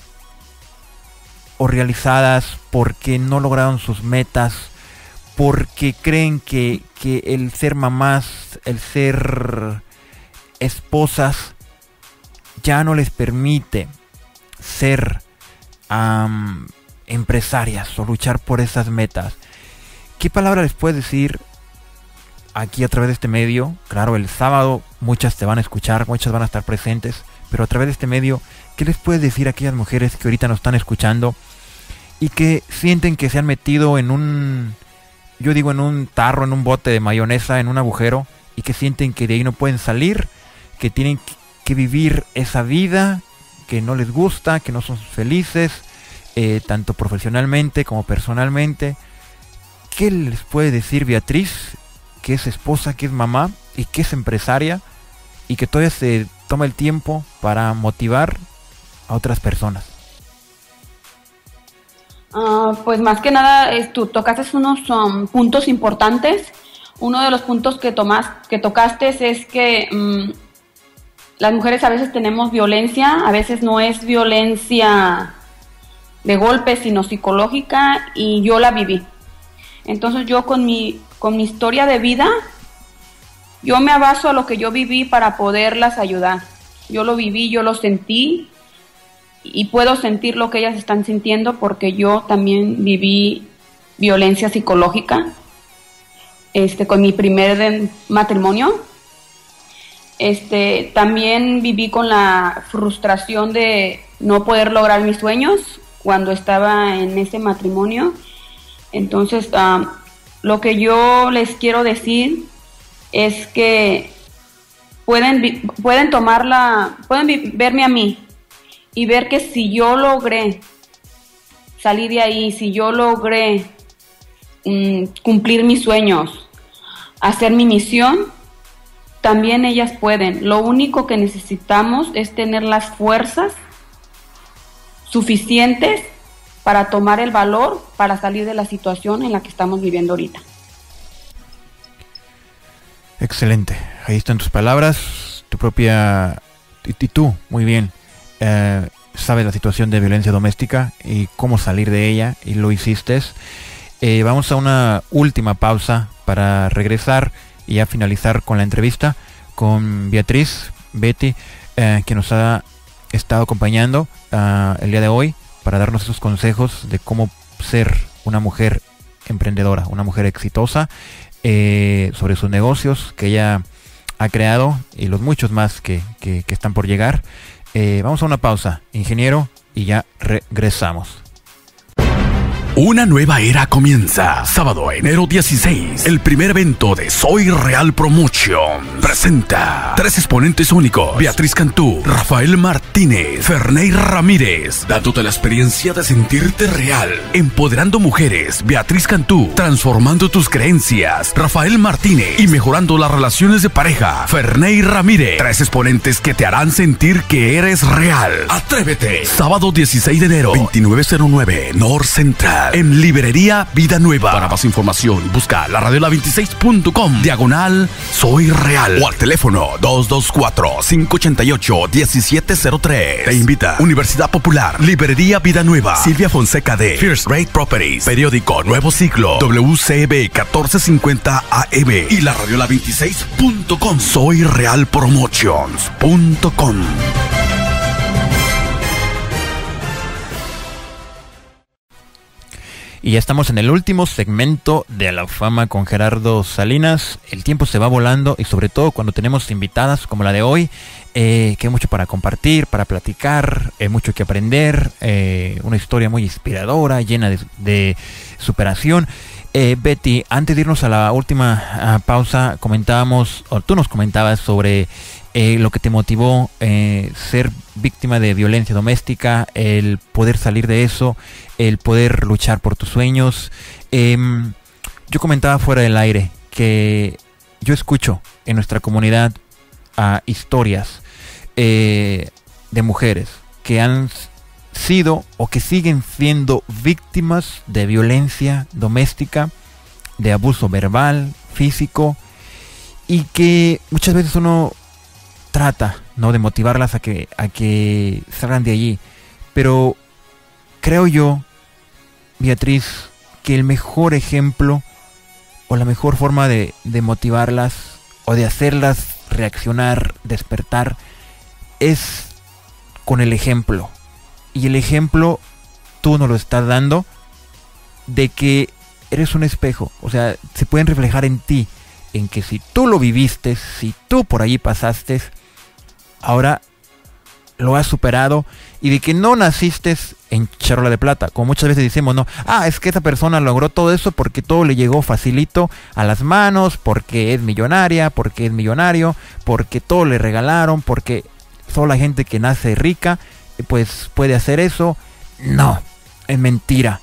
o realizadas porque no lograron sus metas, porque creen que, que el ser mamás, el ser esposas, ya no les permite ser um, empresarias o luchar por esas metas. ¿Qué palabra les puedes decir aquí a través de este medio? Claro, el sábado muchas te van a escuchar, muchas van a estar presentes, pero a través de este medio, ¿qué les puedes decir a aquellas mujeres que ahorita nos están escuchando y que sienten que se han metido en un, yo digo en un tarro, en un bote de mayonesa, en un agujero, y que sienten que de ahí no pueden salir, que tienen que vivir esa vida que no les gusta, que no son felices, eh, tanto profesionalmente como personalmente? ¿Qué les puede decir Beatriz, que es esposa, que es mamá y que es empresaria, y que todavía se toma el tiempo para motivar a otras personas? Uh, pues más que nada, es, tú tocaste unos um, puntos importantes. Uno de los puntos que, tomas, que tocaste es que um, las mujeres a veces tenemos violencia, a veces no es violencia de golpe, sino psicológica, y yo la viví. Entonces yo con mi, con mi historia de vida, yo me abaso a lo que yo viví para poderlas ayudar. Yo lo viví, yo lo sentí, y puedo sentir lo que ellas están sintiendo porque yo también viví violencia psicológica este, con mi primer matrimonio. Este, también viví con la frustración de no poder lograr mis sueños cuando estaba en ese matrimonio. Entonces, uh, lo que yo les quiero decir es que pueden, pueden tomarla, pueden verme a mí y ver que si yo logré salir de ahí, si yo logré um, cumplir mis sueños, hacer mi misión, también ellas pueden. Lo único que necesitamos es tener las fuerzas suficientes para tomar el valor para salir de la situación en la que estamos viviendo ahorita. Excelente. Ahí están tus palabras, tu propia... Y tú, muy bien. Eh, sabes la situación de violencia doméstica y cómo salir de ella, y lo hiciste. Eh, vamos a una última pausa para regresar y ya finalizar con la entrevista con Beatriz, Betty, eh, que nos ha estado acompañando uh, el día de hoy para darnos esos consejos de cómo ser una mujer emprendedora, una mujer exitosa, eh, sobre sus negocios que ella ha creado y los muchos más que, que, que están por llegar. Eh, vamos a una pausa, ingeniero, y ya regresamos. Una nueva era comienza. Sábado, enero dieciséis. El primer evento de Soy Real Promotion presenta tres exponentes únicos: Beatriz Cantú, Rafael Martínez, Ferney Ramírez, dándote la experiencia de sentirte real. Empoderando mujeres: Beatriz Cantú, transformando tus creencias, Rafael Martínez, y mejorando las relaciones de pareja, Ferney Ramírez. Tres exponentes que te harán sentir que eres real. Atrévete. Sábado dieciséis de enero, veintinueve cero nueve North Central, en Librería Vida Nueva. Para más información, busca la radiola veintiséis punto com, diagonal Soy Real, o al teléfono dos dos cuatro, cinco ocho ocho, uno siete cero tres. Te invita Universidad Popular, Librería Vida Nueva, Silvia Fonseca de First Rate Properties, Periódico Nuevo Ciclo, W C B catorce cincuenta A M y la radiola veintiséis punto com. Soy Real Promotions punto com. Y ya estamos en el último segmento de A la Fama con Gerardo Salinas. El tiempo se va volando, y sobre todo cuando tenemos invitadas como la de hoy, eh, que hay mucho para compartir, para platicar, eh, mucho que aprender, eh, una historia muy inspiradora, llena de, de superación. Eh, Betty, antes de irnos a la última uh, pausa, comentábamos, o tú nos comentabas sobre eh, lo que te motivó eh, ser víctima de violencia doméstica, el poder salir de eso, el poder luchar por tus sueños. Eh, yo comentaba fuera del aire que yo escucho en nuestra comunidad uh, historias eh, de mujeres que han sido o que siguen siendo víctimas de violencia doméstica, de abuso verbal, físico, y que muchas veces uno trata, ¿no?, de motivarlas a que, a que salgan de allí. Pero creo yo, Beatriz, que el mejor ejemplo o la mejor forma de, de motivarlas o de hacerlas reaccionar, despertar, es con el ejemplo. Y el ejemplo tú nos lo estás dando de que eres un espejo. O sea, se pueden reflejar en ti, en que si tú lo viviste, si tú por allí pasaste, ahora lo has superado, y de que no naciste en charola de plata, como muchas veces decimos, no, ah, es que esa persona logró todo eso porque todo le llegó facilito a las manos, porque es millonaria, porque es millonario, porque todo le regalaron, porque solo la gente que nace rica pues puede hacer eso. No, es mentira.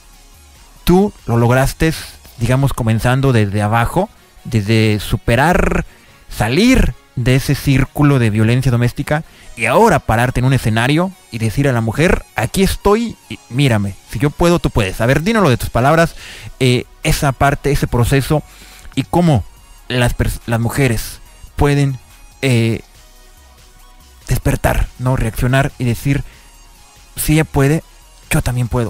Tú lo lograste, digamos, comenzando desde abajo, desde superar, salir de ese círculo de violencia doméstica, y ahora pararte en un escenario y decir a la mujer, aquí estoy, y mírame, si yo puedo, tú puedes. A ver, dínoslo de tus palabras, eh, esa parte, ese proceso, y cómo las, las mujeres pueden eh, despertar, ¿no?, reaccionar y decir, si ella puede, yo también puedo.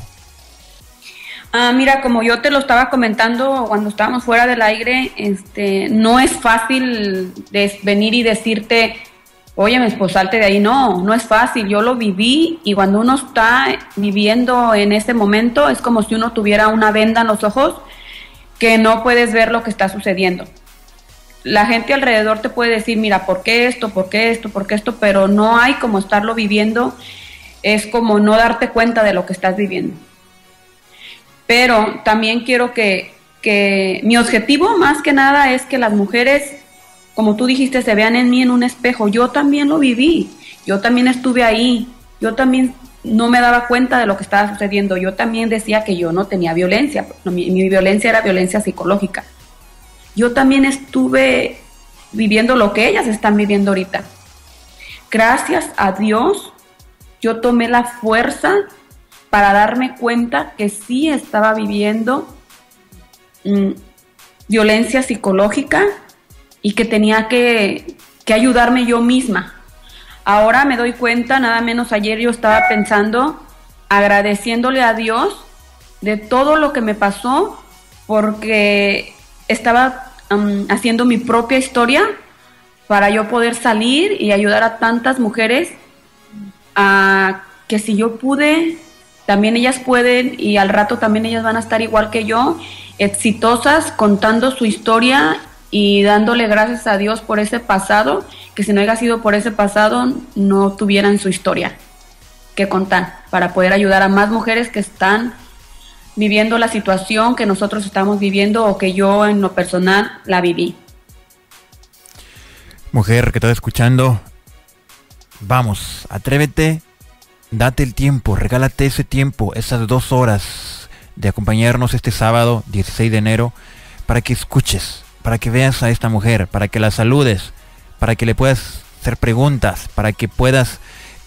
Ah, mira, como yo te lo estaba comentando cuando estábamos fuera del aire, este, no es fácil de venir y decirte, oye, pues salte de ahí. No, no es fácil. Yo lo viví, y cuando uno está viviendo en ese momento es como si uno tuviera una venda en los ojos que no puedes ver lo que está sucediendo. La gente alrededor te puede decir, mira, ¿por qué esto? ¿Por qué esto? ¿Por qué esto? Pero no hay como estarlo viviendo. Es como no darte cuenta de lo que estás viviendo. Pero también quiero que, que mi objetivo más que nada es que las mujeres, como tú dijiste, se vean en mí en un espejo. Yo también lo viví, yo también estuve ahí, yo también no me daba cuenta de lo que estaba sucediendo. Yo también decía que yo no tenía violencia, mi, mi violencia era violencia psicológica. Yo también estuve viviendo lo que ellas están viviendo ahorita. Gracias a Dios, yo tomé la fuerza para darme cuenta que sí estaba viviendo mmm, violencia psicológica, y que tenía que, que ayudarme yo misma. Ahora me doy cuenta, nada menos ayer yo estaba pensando, agradeciéndole a Dios de todo lo que me pasó, porque estaba um, haciendo mi propia historia para yo poder salir y ayudar a tantas mujeres a que si yo pude, también ellas pueden, y al rato también ellas van a estar igual que yo, exitosas, contando su historia y dándole gracias a Dios por ese pasado, que si no hubiera sido por ese pasado no tuvieran su historia que contar, para poder ayudar a más mujeres que están viviendo la situación que nosotros estamos viviendo o que yo en lo personal la viví. Mujer que estás escuchando, vamos, atrévete, date el tiempo, regálate ese tiempo, esas dos horas de acompañarnos este sábado dieciséis de enero, para que escuches, para que veas a esta mujer, para que la saludes, para que le puedas hacer preguntas, para que puedas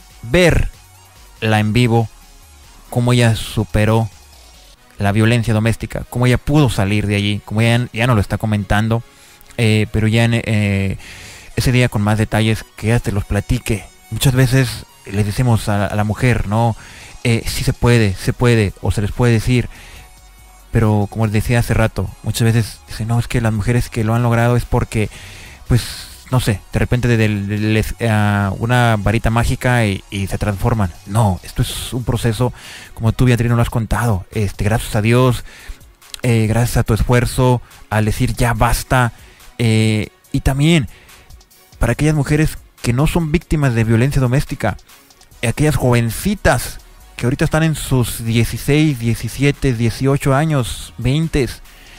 verla en vivo, cómo ella superó la violencia doméstica, cómo ella pudo salir de allí, como ella ya nos lo está comentando, eh, pero ya en eh, ese día con más detalles, que ella te los platique. Muchas veces les decimos a, a la mujer, no, eh, sí se puede, se puede, o se les puede decir, pero como les decía hace rato, muchas veces dicen, no, es que las mujeres que lo han logrado es porque, pues, no sé, de repente de, de, de, de uh, una varita mágica y, y se transforman. No, esto es un proceso, como tú, Beatriz, nos lo has contado. Este, gracias a Dios, eh, gracias a tu esfuerzo, al decir ya basta, eh, y también para aquellas mujeres que no son víctimas de violencia doméstica, aquellas jovencitas que ahorita están en sus dieciséis, diecisiete, dieciocho años, veinte,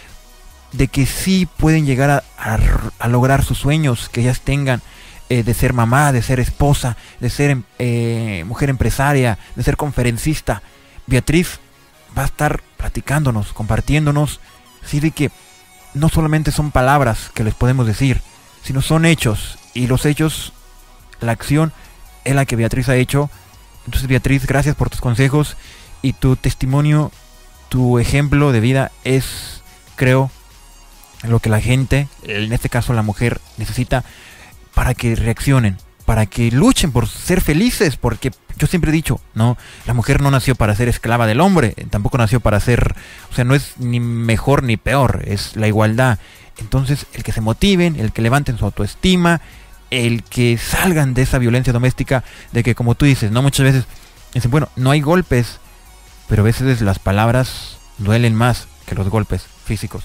de que sí pueden llegar a, a, a lograr sus sueños que ellas tengan, eh, de ser mamá, de ser esposa, de ser eh, mujer empresaria, de ser conferencista. Beatriz va a estar platicándonos, compartiéndonos, sí, de que no solamente son palabras que les podemos decir, sino son hechos, y los hechos, la acción es la que Beatriz ha hecho. Entonces, Beatriz, gracias por tus consejos y tu testimonio, tu ejemplo de vida es, creo, lo que la gente, en este caso la mujer, necesita para que reaccionen, para que luchen por ser felices, porque yo siempre he dicho, no, la mujer no nació para ser esclava del hombre, tampoco nació para ser, o sea, no es ni mejor ni peor, es la igualdad. Entonces, el que se motiven, el que levanten su autoestima, el que salgan de esa violencia doméstica, de que, como tú dices, no, muchas veces dicen, bueno, no hay golpes, pero a veces las palabras duelen más que los golpes físicos.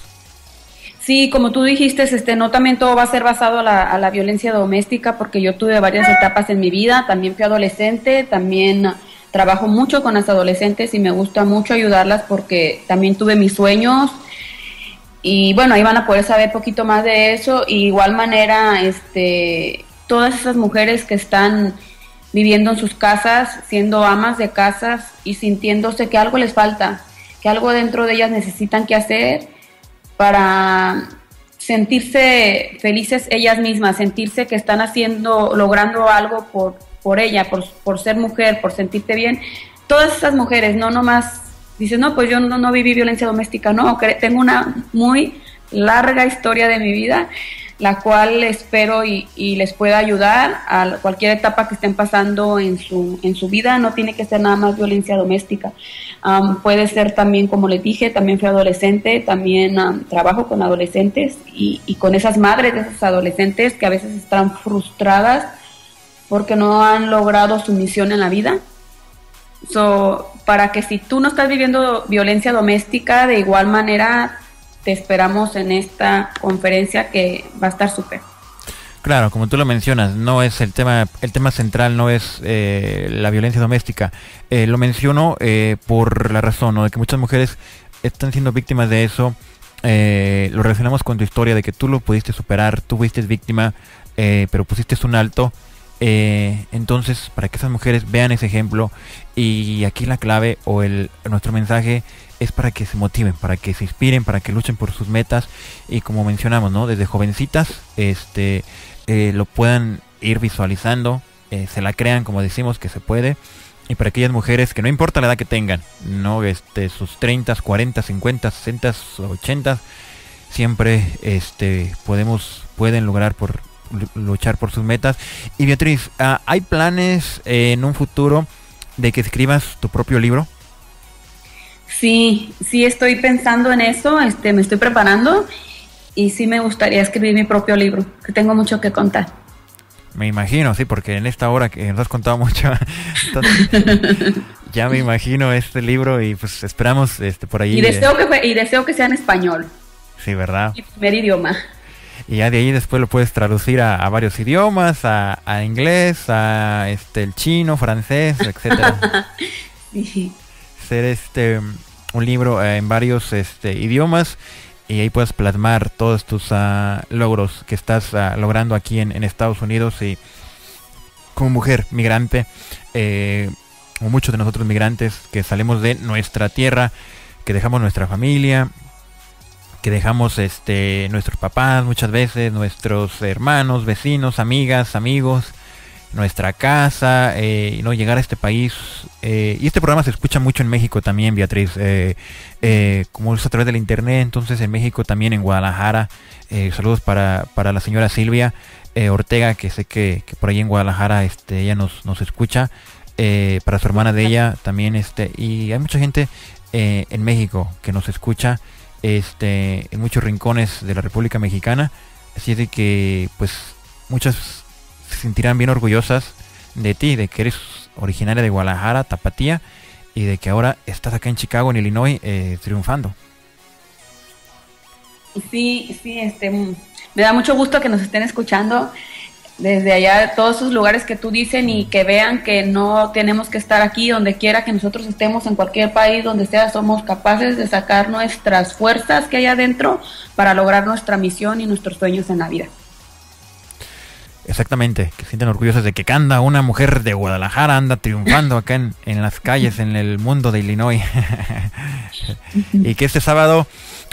Sí, como tú dijiste, este, no también todo va a ser basado a la, a la violencia doméstica, porque yo tuve varias etapas en mi vida, también fui adolescente, también trabajo mucho con las adolescentes y me gusta mucho ayudarlas porque también tuve mis sueños y bueno, ahí van a poder saber poquito más de eso. Y igual manera, este, todas esas mujeres que están viviendo en sus casas, siendo amas de casas y sintiéndose que algo les falta, que algo dentro de ellas necesitan que hacer para sentirse felices ellas mismas, sentirse que están haciendo, logrando algo por, por ella, por, por ser mujer, por sentirte bien. Todas esas mujeres, no nomás dicen, no, pues yo no, no viví violencia doméstica, no, que tengo una muy larga historia de mi vida, la cual espero y, y les pueda ayudar a cualquier etapa que estén pasando en su, en su vida. No tiene que ser nada más violencia doméstica. Um, puede ser también, como les dije, también fui adolescente, también um, trabajo con adolescentes y, y con esas madres de esos adolescentes que a veces están frustradas porque no han logrado su misión en la vida. So, para que si tú no estás viviendo violencia doméstica, de igual manera te esperamos en esta conferencia que va a estar súper. Claro, como tú lo mencionas, no es el tema, el tema central no es eh, la violencia doméstica. Eh, lo menciono eh, por la razón, ¿no?, de que muchas mujeres están siendo víctimas de eso. Eh, lo relacionamos con tu historia de que tú lo pudiste superar, tú fuiste víctima, eh, pero pusiste un alto. Eh, entonces, para que esas mujeres vean ese ejemplo, y aquí la clave o el nuestro mensaje es para que se motiven, para que se inspiren, para que luchen por sus metas, y como mencionamos, ¿no?, desde jovencitas este eh, lo puedan ir visualizando, eh, se la crean, como decimos, que se puede. Y para aquellas mujeres que no importa la edad que tengan, no este sus treinta, cuarenta, cincuenta, sesenta, ochenta, siempre este podemos pueden lograr por luchar por sus metas. Y Beatriz, uh, ¿hay planes eh, en un futuro de que escribas tu propio libro? Sí, sí estoy pensando en eso, este, me estoy preparando y sí me gustaría escribir mi propio libro, que tengo mucho que contar. Me imagino, sí, porque en esta hora que nos has contado mucho, entonces, ya me imagino este libro y pues esperamos este por ahí. Y deseo que y deseo que sea en español. Sí, ¿verdad? Mi primer idioma. Y ya de ahí después lo puedes traducir a, a varios idiomas, a, a inglés, a este el chino, francés, etcétera. Sí. Ser este un libro eh, en varios este idiomas. Y ahí puedes plasmar todos tus uh, logros que estás uh, logrando aquí en, en Estados Unidos. Y como mujer migrante, eh, como muchos de nosotros migrantes que salimos de nuestra tierra, que dejamos nuestra familia, que dejamos este nuestros papás muchas veces, nuestros hermanos, vecinos, amigas, amigos, nuestra casa, eh, y no llegar a este país. Eh, y este programa se escucha mucho en México también, Beatriz, eh, eh, como es a través del internet. Entonces en México también, en Guadalajara, eh, saludos para, para la señora Silvia eh, Ortega, que sé que, que por ahí en Guadalajara este, ella nos, nos escucha, eh, para su hermana de ella también, este, y hay mucha gente eh, en México que nos escucha este, en muchos rincones de la República Mexicana. Así es de que pues muchas se sentirán bien orgullosas de ti, de que eres originaria de Guadalajara, Tapatía, y de que ahora estás acá en Chicago, en Illinois, eh, triunfando. Sí, sí, este, me da mucho gusto que nos estén escuchando desde allá, todos esos lugares que tú dicen, y que vean que no tenemos que estar aquí, donde quiera que nosotros estemos, en cualquier país, donde sea, somos capaces de sacar nuestras fuerzas que hay adentro para lograr nuestra misión y nuestros sueños en la vida. Exactamente, que sienten orgullosas de que anda una mujer de Guadalajara, anda triunfando acá en, en las calles, en el mundo de Illinois. Y que este sábado,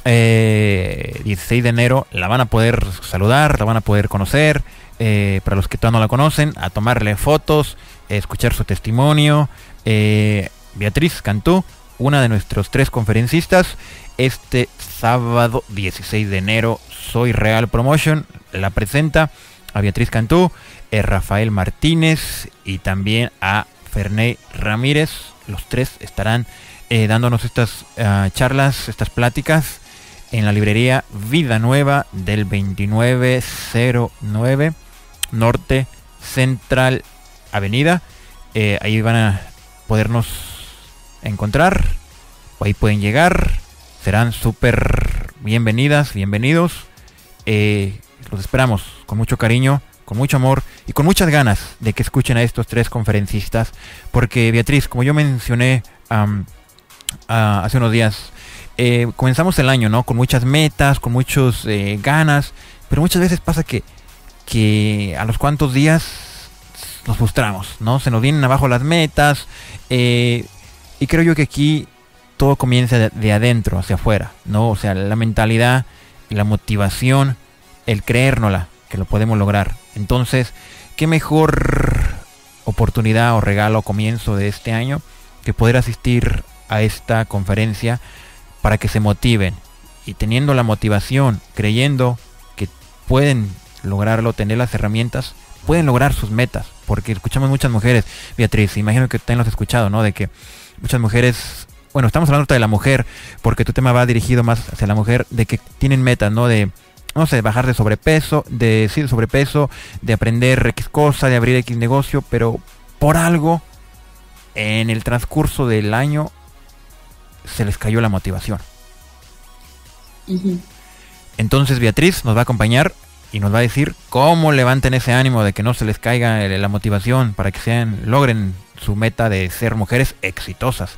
eh, dieciséis de enero, la van a poder saludar, la van a poder conocer, eh, para los que todavía no la conocen, a tomarle fotos, eh, escuchar su testimonio. eh, Beatriz Cantú, una de nuestros tres conferencistas, este sábado dieciséis de enero, Soy Real Promotion la presenta a Beatriz Cantú, eh, Rafael Martínez y también a Ferney Ramírez. Los tres estarán eh, dándonos estas uh, charlas, estas pláticas en la librería Vida Nueva del veintinueve cero nueve Norte Central Avenida. Eh, ahí van a podernos encontrar, ahí pueden llegar, serán súper bienvenidas, bienvenidos. Eh, los esperamos con mucho cariño, con mucho amor y con muchas ganas de que escuchen a estos tres conferencistas, porque Beatriz, como yo mencioné um, uh, hace unos días, eh, comenzamos el año, ¿no? Con muchas metas, con muchas eh, ganas, pero muchas veces pasa que, que a los cuantos días nos frustramos, ¿no? Se nos vienen abajo las metas, eh, y creo yo que aquí todo comienza de, de adentro hacia afuera, ¿no? O sea, la mentalidad y la motivación, el creérnosla que lo podemos lograr. Entonces, qué mejor oportunidad o regalo o comienzo de este año que poder asistir a esta conferencia para que se motiven, y teniendo la motivación, creyendo que pueden lograrlo, tener las herramientas, pueden lograr sus metas. Porque escuchamos muchas mujeres, Beatriz, imagino que también lo has escuchado, ¿no? De que muchas mujeres, bueno, estamos hablando de la mujer porque tu tema va dirigido más hacia la mujer, de que tienen metas, ¿no? De, no sé, bajar de sobrepeso, de sí, de sobrepeso, de aprender X cosa, de abrir X negocio, pero por algo en el transcurso del año se les cayó la motivación. Uh-huh. Entonces Beatriz nos va a acompañar y nos va a decir cómo levanten ese ánimo de que no se les caiga la motivación para que sean, logren su meta de ser mujeres exitosas.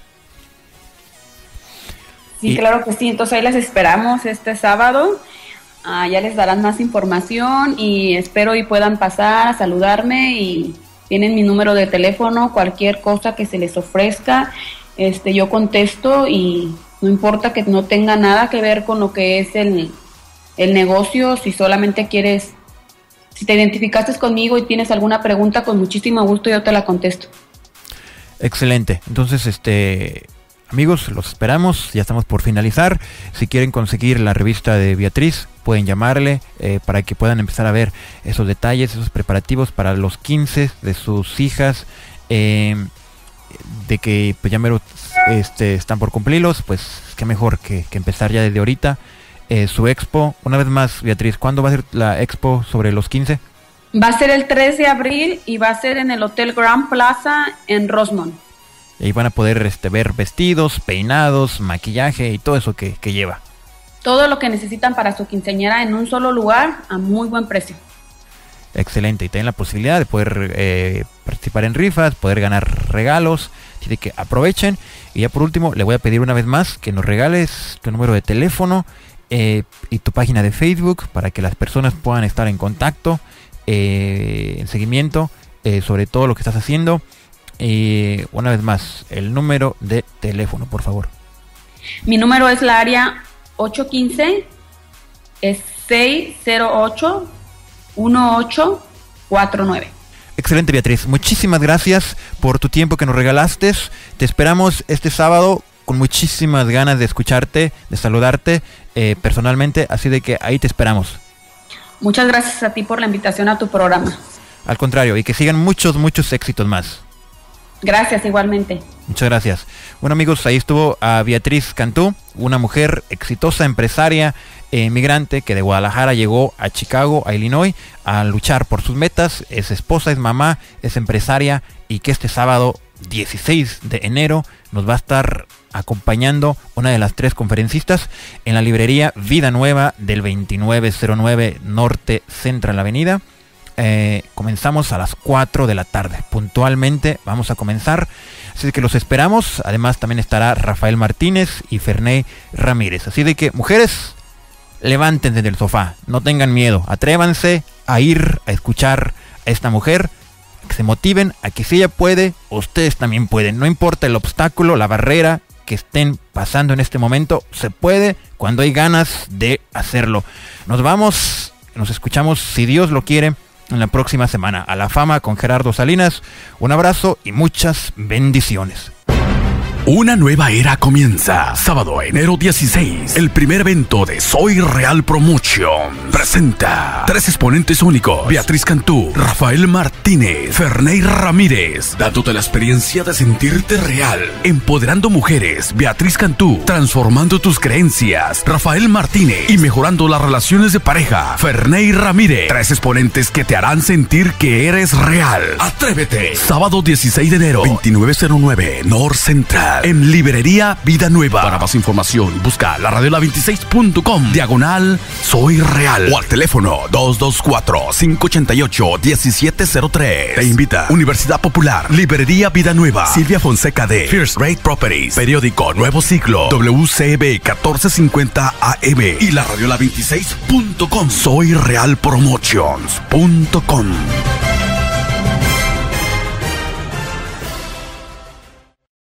Sí, y, claro que sí. Entonces ahí las esperamos este sábado. Ah, ya les darán más información y espero y puedan pasar a saludarme, y tienen mi número de teléfono, cualquier cosa que se les ofrezca, este, yo contesto, y no importa que no tenga nada que ver con lo que es el, el negocio. Si solamente quieres, si te identificaste conmigo y tienes alguna pregunta, con muchísimo gusto yo te la contesto. Excelente. Entonces, este... amigos, los esperamos, ya estamos por finalizar. Si quieren conseguir la revista de Beatriz, pueden llamarle eh, para que puedan empezar a ver esos detalles, esos preparativos para los quince de sus hijas, eh, de que pues ya mero este, están por cumplirlos. Pues qué mejor que, que empezar ya desde ahorita eh, su expo. Una vez más, Beatriz, ¿cuándo va a ser la expo sobre los quince? Va a ser el tres de abril y va a ser en el Hotel Grand Plaza en Rosemont. Y ahí van a poder este, ver vestidos, peinados, maquillaje y todo eso que, que lleva. Todo lo que necesitan para su quinceañera en un solo lugar a muy buen precio. Excelente, y tienen la posibilidad de poder eh, participar en rifas, poder ganar regalos, así que aprovechen. Y ya por último, le voy a pedir una vez más que nos regales tu número de teléfono eh, y tu página de Facebook para que las personas puedan estar en contacto, eh, en seguimiento eh, sobre todo lo que estás haciendo. Y una vez más, el número de teléfono, por favor. Mi número es la área ocho uno cinco, es seis cero ocho, uno ocho cuatro nueve. Excelente, Beatriz. Muchísimas gracias por tu tiempo que nos regalaste. Te esperamos este sábado con muchísimas ganas de escucharte, de saludarte eh, personalmente, así de que ahí te esperamos. Muchas gracias a ti por la invitación a tu programa. Al contrario, y que sigan muchos, muchos éxitos más. Gracias, igualmente. Muchas gracias. Bueno, amigos, ahí estuvo a Beatriz Cantú, una mujer exitosa, empresaria, eh, migrante, que de Guadalajara llegó a Chicago, a Illinois, a luchar por sus metas. Es esposa, es mamá, es empresaria, y que este sábado dieciséis de enero nos va a estar acompañando una de las tres conferencistas en la librería Vida Nueva del veintinueve cero nueve Norte Central Avenida. Eh, comenzamos a las cuatro de la tarde, puntualmente vamos a comenzar, así que los esperamos. Además también estará Rafael Martínez y Ferney Ramírez, así de que mujeres, levántense del sofá, no tengan miedo, atrévanse a ir a escuchar a esta mujer, a que se motiven, a que si ella puede, ustedes también pueden, no importa el obstáculo, la barrera que estén pasando en este momento, se puede cuando hay ganas de hacerlo. Nos vamos, nos escuchamos, si Dios lo quiere, en la próxima semana. A la fama con Gerardo Salinas. Un abrazo y muchas bendiciones. Una nueva era comienza. Sábado, enero dieciséis. El primer evento de Soy Real Promotion presenta tres exponentes únicos: Beatriz Cantú, Rafael Martínez, Ferney Ramírez, dándote la experiencia de sentirte real. Empoderando mujeres: Beatriz Cantú, transformando tus creencias, Rafael Martínez, y mejorando las relaciones de pareja, Ferney Ramírez. Tres exponentes que te harán sentir que eres real. Atrévete. Sábado dieciséis de enero, veintinueve cero nueve North Central, en Librería Vida Nueva. Para más información, busca la radiola veintiséis punto com, diagonal Soy Real, o al teléfono dos dos cuatro, cinco ocho ocho, uno siete cero tres. Te invita Universidad Popular, Librería Vida Nueva, Silvia Fonseca de First Rate Properties, Periódico Nuevo Ciclo, W C B catorce cincuenta A M y la radiola veintiséis punto com. Soy Real Promotions punto com.